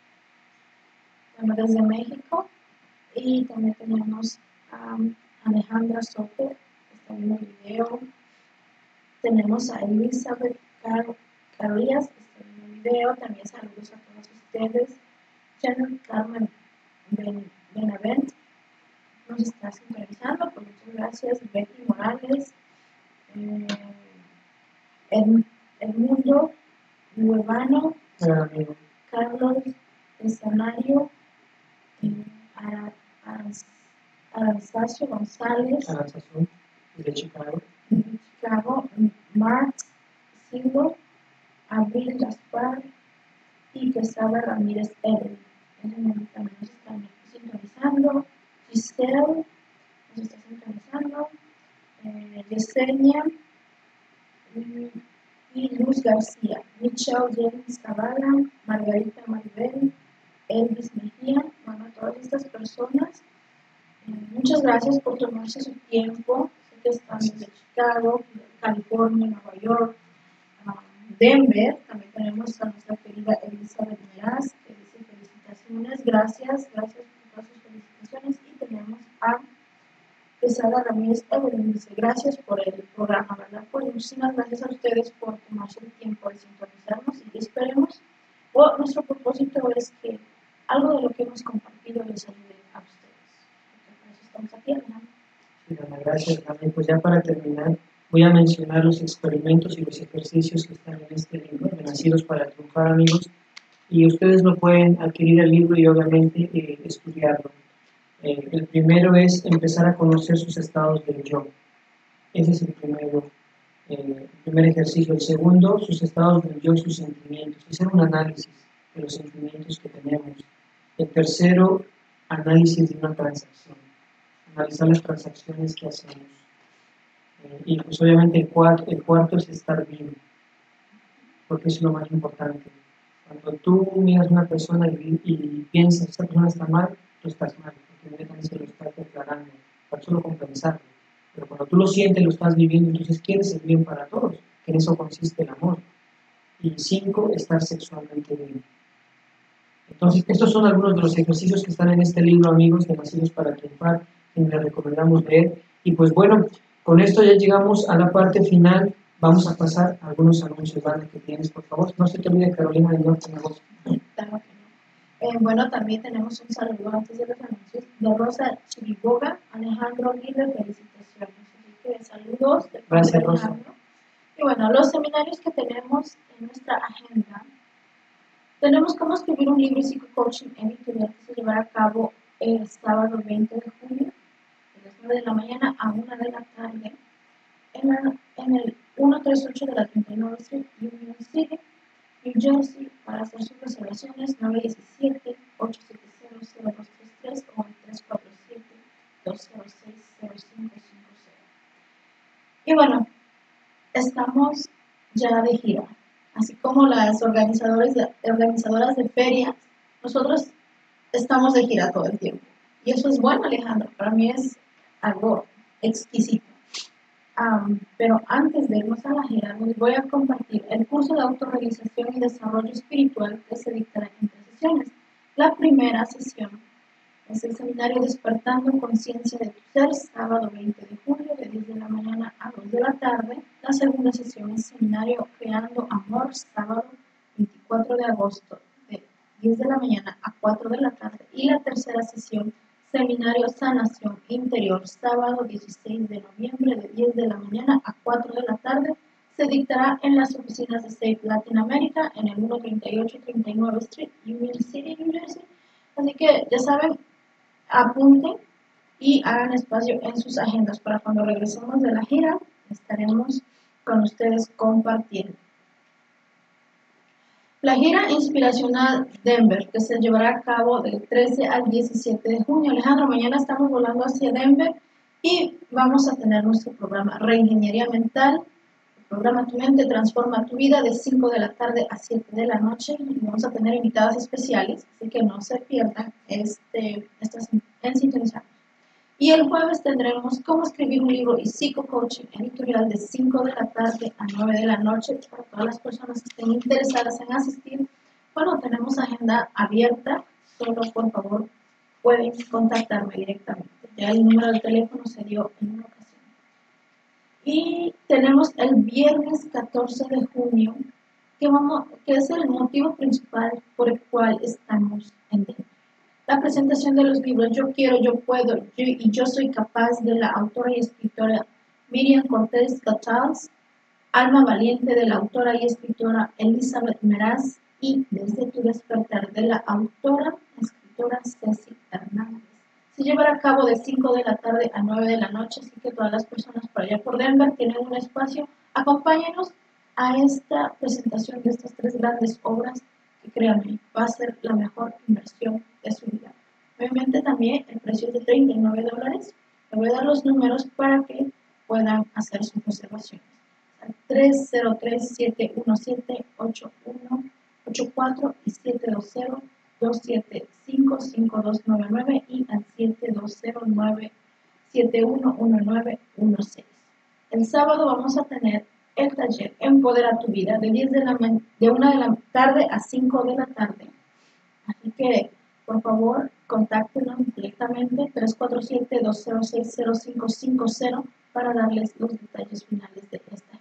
[SPEAKER 4] Bueno, desde México, y también tenemos a um, Alejandra Soto, que está viendo el video. Tenemos a Elizabeth Car Carías, que está viendo el video. También saludos a todos ustedes. Janet Carmen ben Benavent nos está sintonizando, pues muchas gracias. Betty Morales, eh, el, el Mundo Nuevano,
[SPEAKER 3] Uh,
[SPEAKER 4] Carlos Escenario, eh, Aranzacio González,
[SPEAKER 3] Aranzazu, de Chicago.
[SPEAKER 4] de Chicago, Mark Silvo, Abril Gaspar y Quesada Ramírez Edel. Ellos también nos están sintonizando. Giselle nos está sintonizando. Eh, Yesenia y Luz García, Michelle James Zavala, Margarita Maribel, Elvis Mejía. Bueno, a todas estas personas, eh, muchas gracias por tomarse su tiempo. Sé que están desde Chicago, California, Nueva York, um, Denver. También tenemos a nuestra querida Elizabeth Meraz, que dice felicitaciones, gracias, gracias por todas sus felicitaciones. Y tenemos a Quesada Ramírez Evelyn, dice gracias por el programa, ¿verdad? Pues muchísimas gracias a ustedes por tomarse el tiempo de sintonizarnos y esperemos, o nuestro propósito es que algo de lo que hemos compartido les ayude a ustedes. Por eso estamos aquí, ¿verdad?
[SPEAKER 3] Sí, Ana, gracias, Ana. Pues ya para terminar, voy a mencionar los experimentos y los ejercicios que están en este libro, de Nacidos para Triunfar, amigos, y ustedes lo pueden adquirir el libro y obviamente eh, estudiarlo. Eh, el primero es empezar a conocer sus estados del yo. Ese es el primero, eh, el primer ejercicio. El segundo, sus estados del yo y sus sentimientos. Hacer un análisis de los sentimientos que tenemos. El tercero, análisis de una transacción. Analizar las transacciones que hacemos. Eh, y pues obviamente el cuarto, el cuarto es estar bien, porque es lo más importante. Cuando tú miras a una persona y, y piensas, esta persona está mal, tú estás mal. Inmediatamente se lo estás declarando, para solo compensarlo. Pero cuando tú lo sientes, lo estás viviendo, entonces quieres el bien para todos, que en eso consiste el amor. Y cinco, estar sexualmente bien. Entonces, estos son algunos de los ejercicios que están en este libro, amigos, de Nacidos para Triunfar, que les recomendamos leer. Y pues bueno, con esto ya llegamos a la parte final. Vamos a pasar a algunos anuncios, ¿vale? Que tienes, por favor. No se te olvide, Carolina, de Norte, la voz.
[SPEAKER 4] Eh, bueno, también tenemos un saludo antes de los anuncios de Rosa Chiriboga, Alejandro Aguirre, felicitaciones. Así que saludos de
[SPEAKER 3] Gracias,
[SPEAKER 4] Alejandro.
[SPEAKER 3] Rosa.
[SPEAKER 4] Y bueno, los seminarios que tenemos en nuestra agenda, tenemos cómo escribir un libro y psicocoaching editorial que se llevará a cabo el sábado veinte de junio, de las nueve de la mañana a una de la tarde, en, la, en el ciento treinta y ocho de la treinta y nueve Street, Union City, New Jersey. Para hacer sus reservaciones, nueve uno siete, ocho siete cero, cero dos tres tres o el tres cuatro siete, dos cero seis, cero cinco cinco cero. Y bueno, estamos ya de gira, así como las organizadores de, organizadoras de ferias, nosotros estamos de gira todo el tiempo. Y eso es bueno, Alejandro, para mí es algo exquisito. Um, pero antes de irnos a la gira, les voy a compartir el curso de autorrealización y desarrollo espiritual que se dictará en tres sesiones. La primera sesión es el seminario Despertando Conciencia de tu Ser, sábado veinte de julio, de diez de la mañana a dos de la tarde. La segunda sesión es seminario Creando Amor, sábado veinticuatro de agosto, de diez de la mañana a cuatro de la tarde. Y la tercera sesión, seminario Sanación Interior, sábado dieciséis de noviembre, de diez de la mañana a cuatro de la tarde. Se dictará en las oficinas de Safe Latin America, en el ciento treinta y ocho treinta y nueve Street, Union City, New Jersey. Así que ya saben, apunten y hagan espacio en sus agendas para cuando regresemos de la gira, estaremos con ustedes compartiendo. La gira inspiracional Denver, que se llevará a cabo del trece al diecisiete de junio. Alejandro, mañana estamos volando hacia Denver y vamos a tener nuestro programa Reingeniería Mental, el programa Tu Mente Transforma Tu Vida, de cinco de la tarde a siete de la noche. Y vamos a tener invitadas especiales, así que no se pierdan este, estas en sintonizar. Y el jueves tendremos Cómo escribir un libro y psico-coaching editorial, de cinco de la tarde a nueve de la noche. Para todas las personas que estén interesadas en asistir, bueno, tenemos agenda abierta, solo por favor pueden contactarme directamente. Ya el número de teléfono se dio en una ocasión. Y tenemos el viernes catorce de junio, que, vamos, que es el motivo principal por el cual estamos en Denver. La presentación de los libros Yo Quiero, Yo Puedo yo, y Yo Soy Capaz, de la autora y escritora Miriam Cortés Catals, Alma Valiente, de la autora y escritora Elizabeth Meraz, y Desde tu Despertar, de la autora y escritora Ceci Hernández. Se llevará a cabo de cinco de la tarde a nueve de la noche, así que todas las personas por allá por Denver tienen un espacio. Acompáñenos a esta presentación de estas tres grandes obras, que créanme, va a ser la mejor inversión de su vida. Obviamente también el precio es de treinta y nueve dólares. Le voy a dar los números para que puedan hacer sus reservaciones. Al tres cero tres, siete uno siete, ocho uno ocho cuatro y siete dos cero, dos siete cinco, cinco dos nueve nueve y al siete dos cero nueve, siete uno uno nueve uno seis. El sábado vamos a tener el taller Empodera tu Vida, de, diez de, la de una de la tarde a cinco de la tarde. Así que, por favor, contáctenos directamente tres cuatro siete, dos cero seis, cero cinco cinco cero para darles los detalles finales de esta gira.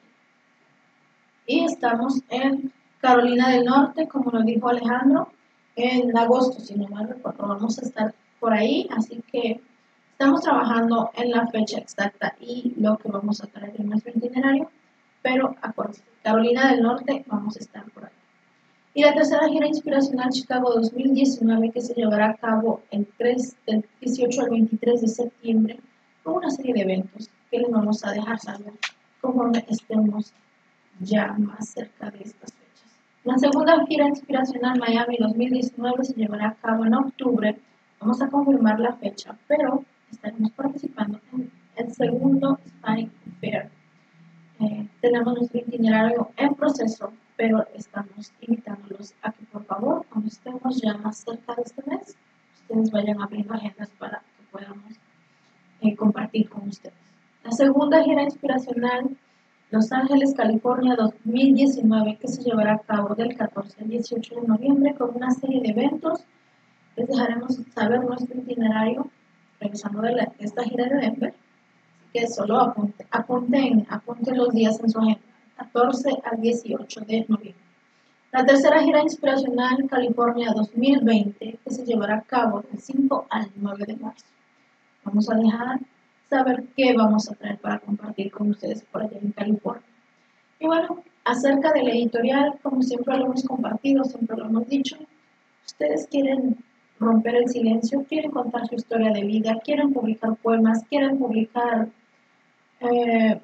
[SPEAKER 4] Y estamos en Carolina del Norte, como lo dijo Alejandro, en agosto, si no mal recuerdo, vamos a estar por ahí, así que estamos trabajando en la fecha exacta y lo que vamos a traer en nuestro itinerario. Pero acuérdense, Carolina del Norte, vamos a estar por ahí. Y la tercera gira inspiracional Chicago dos mil diecinueve, que se llevará a cabo el tres, del dieciocho al veintitrés de septiembre, con una serie de eventos que les vamos a dejar saber conforme estemos ya más cerca de estas fechas. La segunda gira inspiracional Miami dos mil diecinueve se llevará a cabo en octubre. Vamos a confirmar la fecha, pero estaremos participando en el segundo Hispanic Fair. Eh, tenemos nuestro itinerario en proceso, pero estamos invitándolos a que, por favor, cuando estemos ya más cerca de este mes, ustedes vayan abriendo agendas para que podamos eh, compartir con ustedes. La segunda gira inspiracional Los Ángeles, California dos mil diecinueve, que se llevará a cabo del catorce al dieciocho de noviembre, con una serie de eventos. Les dejaremos saber nuestro itinerario regresando de la, esta gira de Denver. Que solo apunten, apunten, apunten los días en su agenda, catorce al dieciocho de noviembre. La tercera gira inspiracional California dos mil veinte, que se llevará a cabo del cinco al nueve de marzo. Vamos a dejar saber qué vamos a traer para compartir con ustedes por allá en California. Y bueno, acerca de la editorial, como siempre lo hemos compartido, siempre lo hemos dicho, ustedes quieren romper el silencio, quieren contar su historia de vida, quieren publicar poemas, quieren publicar eh,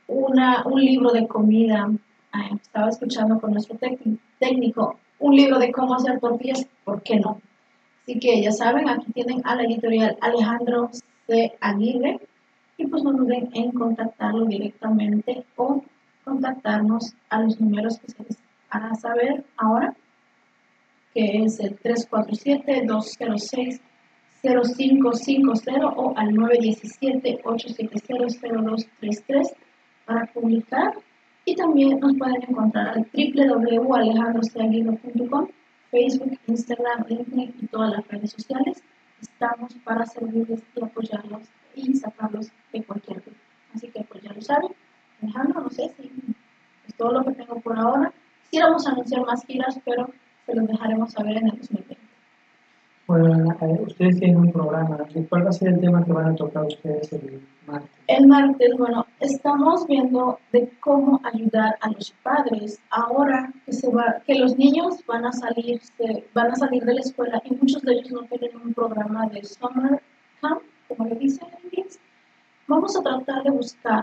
[SPEAKER 4] una, un libro de comida. Ay, estaba escuchando con nuestro técnico, un libro de cómo hacer tortillas, ¿por qué no? Así que ya saben, aquí tienen a la editorial Alejandro C. Aguirre y pues no duden en contactarlo directamente o contactarnos a los números que se les hará saber ahora, que es el tres cuatro siete, dos cero seis, cero cinco cinco cero o al nueve uno siete, ocho siete cero, cero dos tres tres para publicar. Y también nos pueden encontrar al doble u doble u doble u punto alejandro c aguirre punto com, Facebook, Instagram, LinkedIn y todas las redes sociales. Estamos para servirles y apoyarlos y sacarlos de cualquier grupo. Así que pues ya lo saben. Alejandro, no sé si es todo lo que tengo por ahora. Quisiéramos anunciar más giras, pero se los dejaremos saber en el dos mil veinte.
[SPEAKER 3] Bueno, ustedes tienen un programa, ¿cuál va a ser el tema que van a tocar ustedes el martes?
[SPEAKER 4] El martes, bueno, estamos viendo de cómo ayudar a los padres ahora que se va, que los niños van a salir, se, van a salir de la escuela y muchos de ellos no tienen un programa de summer camp, como le dicen en inglés. Vamos a tratar de buscar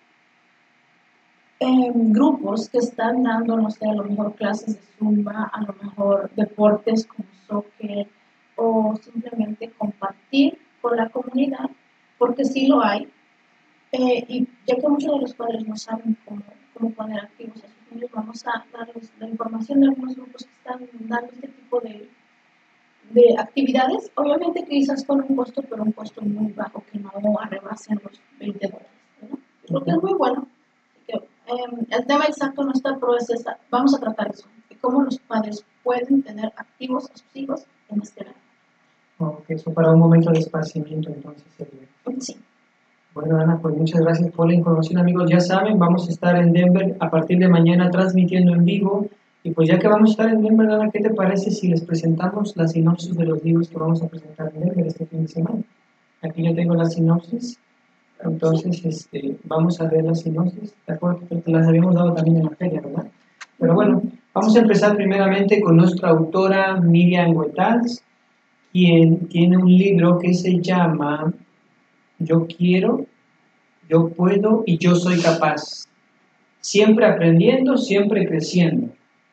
[SPEAKER 4] eh, grupos que están dando, no sé, a lo mejor clases de zumba, a lo mejor deportes como soccer, o simplemente compartir con la comunidad, porque sí lo hay, eh, y ya que muchos de los padres no saben cómo, cómo poner activos a sus niños, vamos a darles la información de algunos grupos que están dando este tipo de, de actividades, obviamente quizás con un costo, pero un costo muy bajo, que no arrebasen los veinte dólares, ¿no? Lo que es muy bueno. Que, eh, el tema exacto no está, pero es esa, vamos a tratar eso, de cómo los padres pueden tener activos a sus hijos en este año.
[SPEAKER 3] Ok, eso para un momento de esparcimiento entonces sería.
[SPEAKER 4] Sí.
[SPEAKER 3] Bueno, Ana, pues muchas gracias por la información, amigos. Ya saben, vamos a estar en Denver a partir de mañana transmitiendo en vivo. Y pues ya que vamos a estar en Denver, Ana, ¿qué te parece si les presentamos la sinopsis de los libros que vamos a presentar en Denver este fin de semana? Aquí ya tengo la sinopsis. Entonces, este, vamos a ver la sinopsis. De acuerdo, que te las habíamos dado también en la feria, ¿verdad? Pero bueno, vamos a empezar primeramente con nuestra autora Miriam Goethals, quien tiene un libro que se llama Yo quiero, yo puedo y yo soy capaz. Siempre aprendiendo, siempre creciendo.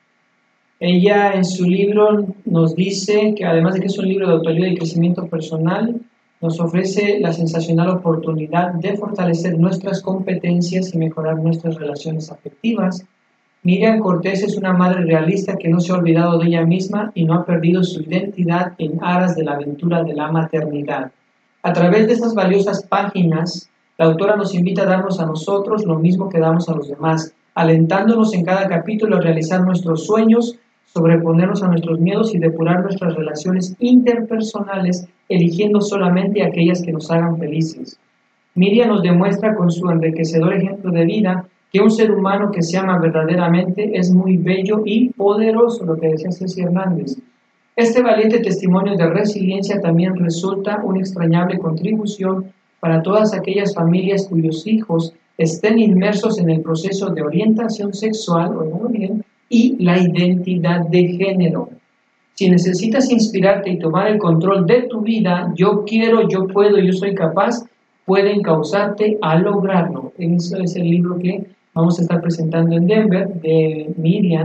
[SPEAKER 3] Ella en su libro nos dice que además de que es un libro de autoayuda y crecimiento personal, nos ofrece la sensacional oportunidad de fortalecer nuestras competencias y mejorar nuestras relaciones afectivas. Miriam Cortés es una madre realista que no se ha olvidado de ella misma y no ha perdido su identidad en aras de la aventura de la maternidad. A través de estas valiosas páginas, la autora nos invita a darnos a nosotros lo mismo que damos a los demás, alentándonos en cada capítulo a realizar nuestros sueños, sobreponernos a nuestros miedos y depurar nuestras relaciones interpersonales, eligiendo solamente aquellas que nos hagan felices. Miriam nos demuestra con su enriquecedor ejemplo de vida que un ser humano que se ama verdaderamente es muy bello y poderoso, lo que decía Ceci Hernández. Este valiente testimonio de resiliencia también resulta una extrañable contribución para todas aquellas familias cuyos hijos estén inmersos en el proceso de orientación sexual, oiganlo bien, y la identidad de género. Si necesitas inspirarte y tomar el control de tu vida, yo quiero, yo puedo, yo soy capaz, pueden causarte a lograrlo. Ese es el libro que vamos a estar presentando en Denver, de Miriam,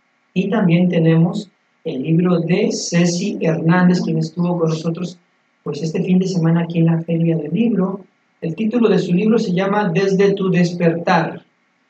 [SPEAKER 3] y también tenemos el libro de Ceci Hernández, quien estuvo con nosotros pues este fin de semana aquí en la Feria del Libro. El título de su libro se llama Desde tu despertar,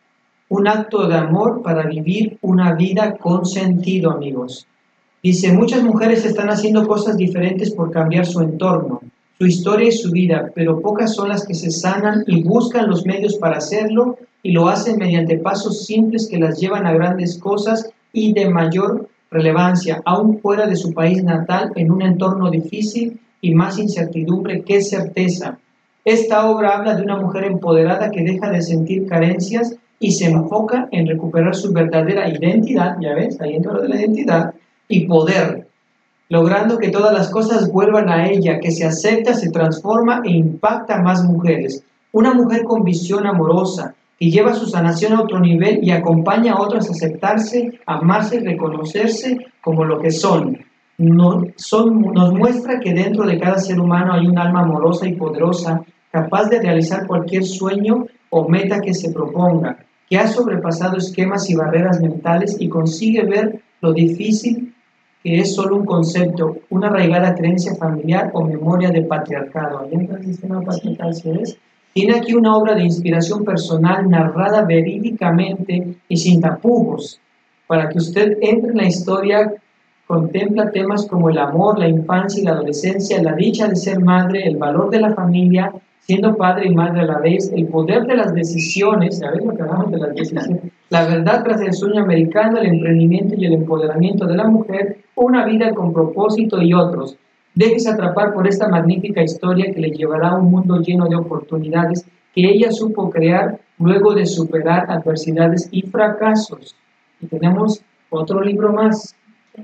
[SPEAKER 3] un acto de amor para vivir una vida con sentido, amigos. Dice, muchas mujeres están haciendo cosas diferentes por cambiar su entorno, su historia y su vida, pero pocas son las que se sanan y buscan los medios para hacerlo y lo hacen mediante pasos simples que las llevan a grandes cosas y de mayor relevancia, aún fuera de su país natal, en un entorno difícil y más incertidumbre que certeza. Esta obra habla de una mujer empoderada que deja de sentir carencias y se enfoca en recuperar su verdadera identidad, ya ves, ahí entra lo de la identidad, y poder, logrando que todas las cosas vuelvan a ella, que se acepta, se transforma e impacta a más mujeres. Una mujer con visión amorosa, que lleva su sanación a otro nivel y acompaña a otros a aceptarse, amarse y reconocerse como lo que son. Nos, son, nos muestra que dentro de cada ser humano hay un alma amorosa y poderosa, capaz de realizar cualquier sueño o meta que se proponga, que ha sobrepasado esquemas y barreras mentales y consigue ver lo difícil que es solo un concepto, una arraigada creencia familiar o memoria de patriarcado. ¿Ahí entra el sistema patriarcal, si ves? Tiene aquí una obra de inspiración personal narrada verídicamente y sin tapujos, para que usted entre en la historia. Contempla temas como el amor, la infancia y la adolescencia, la dicha de ser madre, el valor de la familia, siendo padre y madre a la vez, el poder de las decisiones, ¿sabes lo que hablamos de las decisiones? La verdad tras el sueño americano, el emprendimiento y el empoderamiento de la mujer, una vida con propósito y otros. Déjese atrapar por esta magnífica historia que le llevará a un mundo lleno de oportunidades que ella supo crear luego de superar adversidades y fracasos. Y tenemos otro libro más.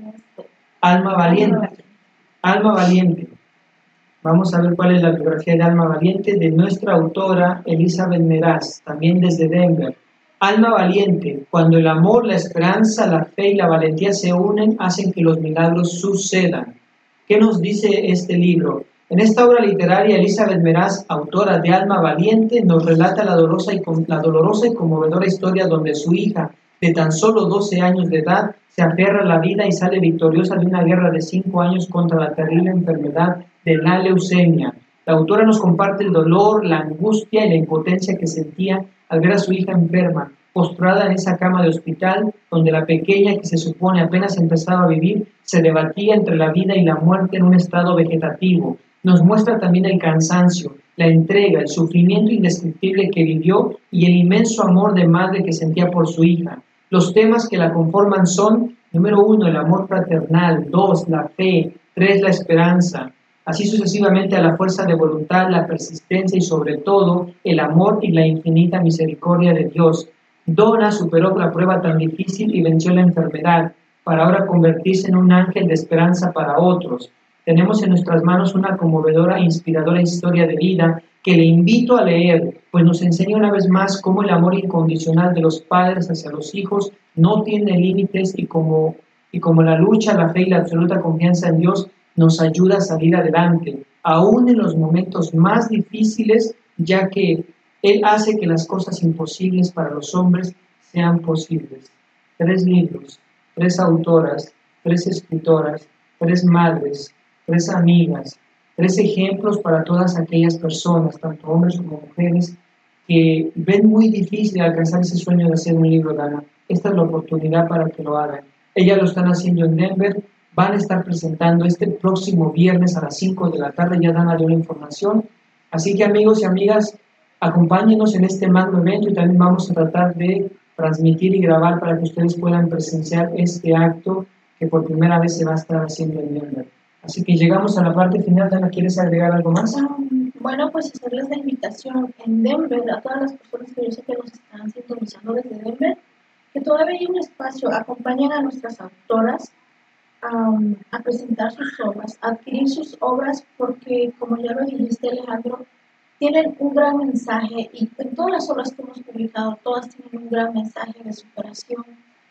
[SPEAKER 3] Alma Valiente. Alma Valiente. Vamos a ver cuál es la biografía de Alma Valiente de nuestra autora Elizabeth Meraz, también desde Denver. Alma Valiente. Cuando el amor, la esperanza, la fe y la valentía se unen, hacen que los milagros sucedan. ¿Qué nos dice este libro? En esta obra literaria, Elizabeth Meraz, autora de Alma Valiente, nos relata la dolorosa y, la dolorosa y conmovedora historia donde su hija, de tan solo doce años de edad, se aferra a la vida y sale victoriosa de una guerra de cinco años contra la terrible enfermedad de la leucemia. La autora nos comparte el dolor, la angustia y la impotencia que sentía al ver a su hija enferma, postrada en esa cama de hospital, donde la pequeña, que se supone apenas empezaba a vivir, se debatía entre la vida y la muerte en un estado vegetativo. Nos muestra también el cansancio, la entrega, el sufrimiento indescriptible que vivió y el inmenso amor de madre que sentía por su hija. Los temas que la conforman son, número uno, el amor fraternal, dos, la fe, tres, la esperanza, así sucesivamente a la fuerza de voluntad, la persistencia y sobre todo el amor y la infinita misericordia de Dios. Donna superó la prueba tan difícil y venció la enfermedad, para ahora convertirse en un ángel de esperanza para otros. Tenemos en nuestras manos una conmovedora e inspiradora historia de vida que le invito a leer, pues nos enseña una vez más cómo el amor incondicional de los padres hacia los hijos no tiene límites y como, y como la lucha, la fe y la absoluta confianza en Dios nos ayuda a salir adelante, aún en los momentos más difíciles, ya que Él hace que las cosas imposibles para los hombres sean posibles. Tres libros, tres autoras, tres escritoras, tres madres, tres amigas, tres ejemplos para todas aquellas personas, tanto hombres como mujeres, que ven muy difícil alcanzar ese sueño de hacer un libro, Dana. Esta es la oportunidad para que lo hagan. Ellas lo están haciendo en Denver, van a estar presentando este próximo viernes a las cinco de la tarde, ya Dana dio la información. Así que amigos y amigas, acompáñenos en este magno evento y también vamos a tratar de transmitir y grabar para que ustedes puedan presenciar este acto que por primera vez se va a estar haciendo en Denver. Así que llegamos a la parte final. Dana, ¿quieres agregar algo más?
[SPEAKER 4] Um, bueno, pues hacerles la invitación en Denver a todas las personas que yo sé que nos están sintonizando desde Denver, que todavía hay un espacio. Acompañen a nuestras autoras um, a presentar sus obras, a adquirir sus obras, porque como ya lo dijiste, Alejandro, tienen un gran mensaje y en todas las obras que hemos publicado, todas tienen un gran mensaje de superación,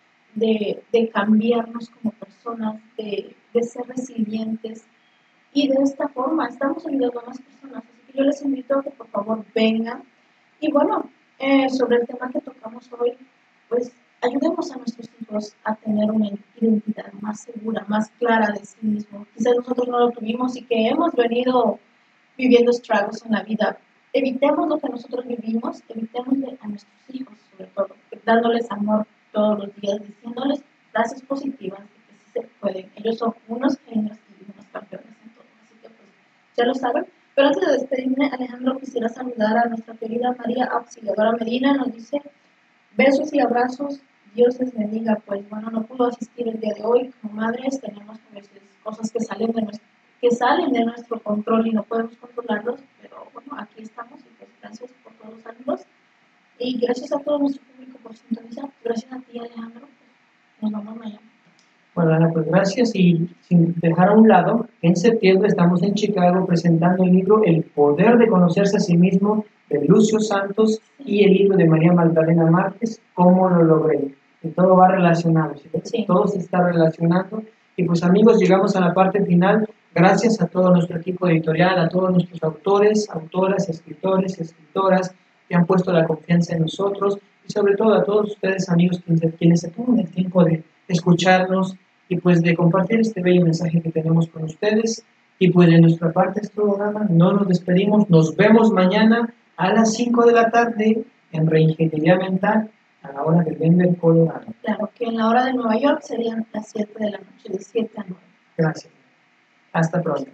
[SPEAKER 4] de, de cambiarnos como personas, de, de ser resilientes, y de esta forma estamos ayudando a más personas. Así que yo les invito a que por favor vengan y bueno, eh, sobre el tema que tocamos hoy, pues ayudemos a nuestros hijos a tener una identidad más segura, más clara de sí mismos. Quizás nosotros no lo tuvimos y que hemos venido viviendo struggles en la vida. Evitemos lo que nosotros vivimos, evitémosle a nuestros hijos sobre todo, dándoles amor todos los días, diciéndoles frases positivas de que sí se pueden. Ellos son unos genios y unos campeones en todo, así que pues ya lo saben. Pero antes de despedirme, Alejandro, quisiera saludar a nuestra querida María Auxiliadora Medina. Nos dice besos y abrazos, Dios les bendiga. Pues bueno, no pudo asistir el día de hoy. Como madres tenemos a veces cosas que salen de nuestro, que salen de nuestro control y no podemos controlarlos, pero bueno, aquí estamos y pues gracias por todos los saludos. Y gracias a todo nuestro público por sintonizar. Gracias a ti, Alejandro. Nos vemos mañana.
[SPEAKER 3] Bueno, Ana, pues gracias. Y sin dejar a un lado, en septiembre estamos en Chicago presentando el libro El poder de conocerse a sí mismo de Lucio Santos y el libro de María Magdalena Márquez, Cómo lo logré. Y todo va relacionado, ¿sí? Sí. Todo se está relacionando. Y pues amigos, llegamos a la parte final. Gracias a todo nuestro equipo editorial, a todos nuestros autores, autoras, escritores, escritoras, que han puesto la confianza en nosotros y sobre todo a todos ustedes amigos quienes, quienes se toman el tiempo de escucharnos y pues de compartir este bello mensaje que tenemos con ustedes. Y pues de nuestra parte es todo, nada, no nos despedimos, nos vemos mañana a las cinco de la tarde en Reingeniería Mental a la hora de Denver, Colorado.
[SPEAKER 4] Claro, que en la hora de Nueva York serían las siete de la noche, de siete a nueve.
[SPEAKER 3] Gracias. Hasta pronto.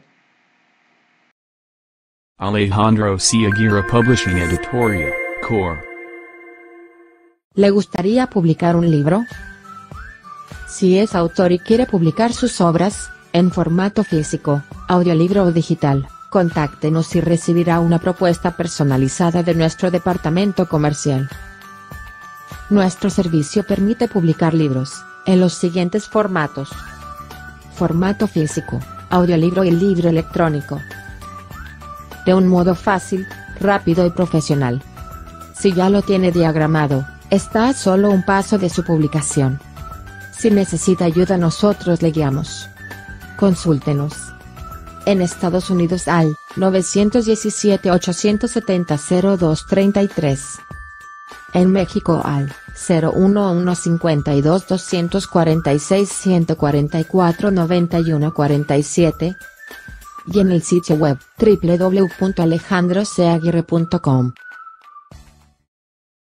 [SPEAKER 1] Alejandro C. Aguirre Publishing Editorial, Core.
[SPEAKER 2] ¿Le gustaría publicar un libro? Si es autor y quiere publicar sus obras, en formato físico, audiolibro o digital, contáctenos y recibirá una propuesta personalizada de nuestro departamento comercial. Nuestro servicio permite publicar libros, en los siguientes formatos: formato físico, audiolibro y libro electrónico. De un modo fácil, rápido y profesional. Si ya lo tiene diagramado, está a solo un paso de su publicación. Si necesita ayuda, nosotros le guiamos. Consúltenos. En Estados Unidos al nueve uno siete, ocho siete cero, cero dos tres tres. En México al cero uno uno cinco dos, dos cuatro seis, uno cuatro cuatro, nueve uno cuatro siete. Y en el sitio web doble u doble u doble u punto alejandro c aguirre punto com.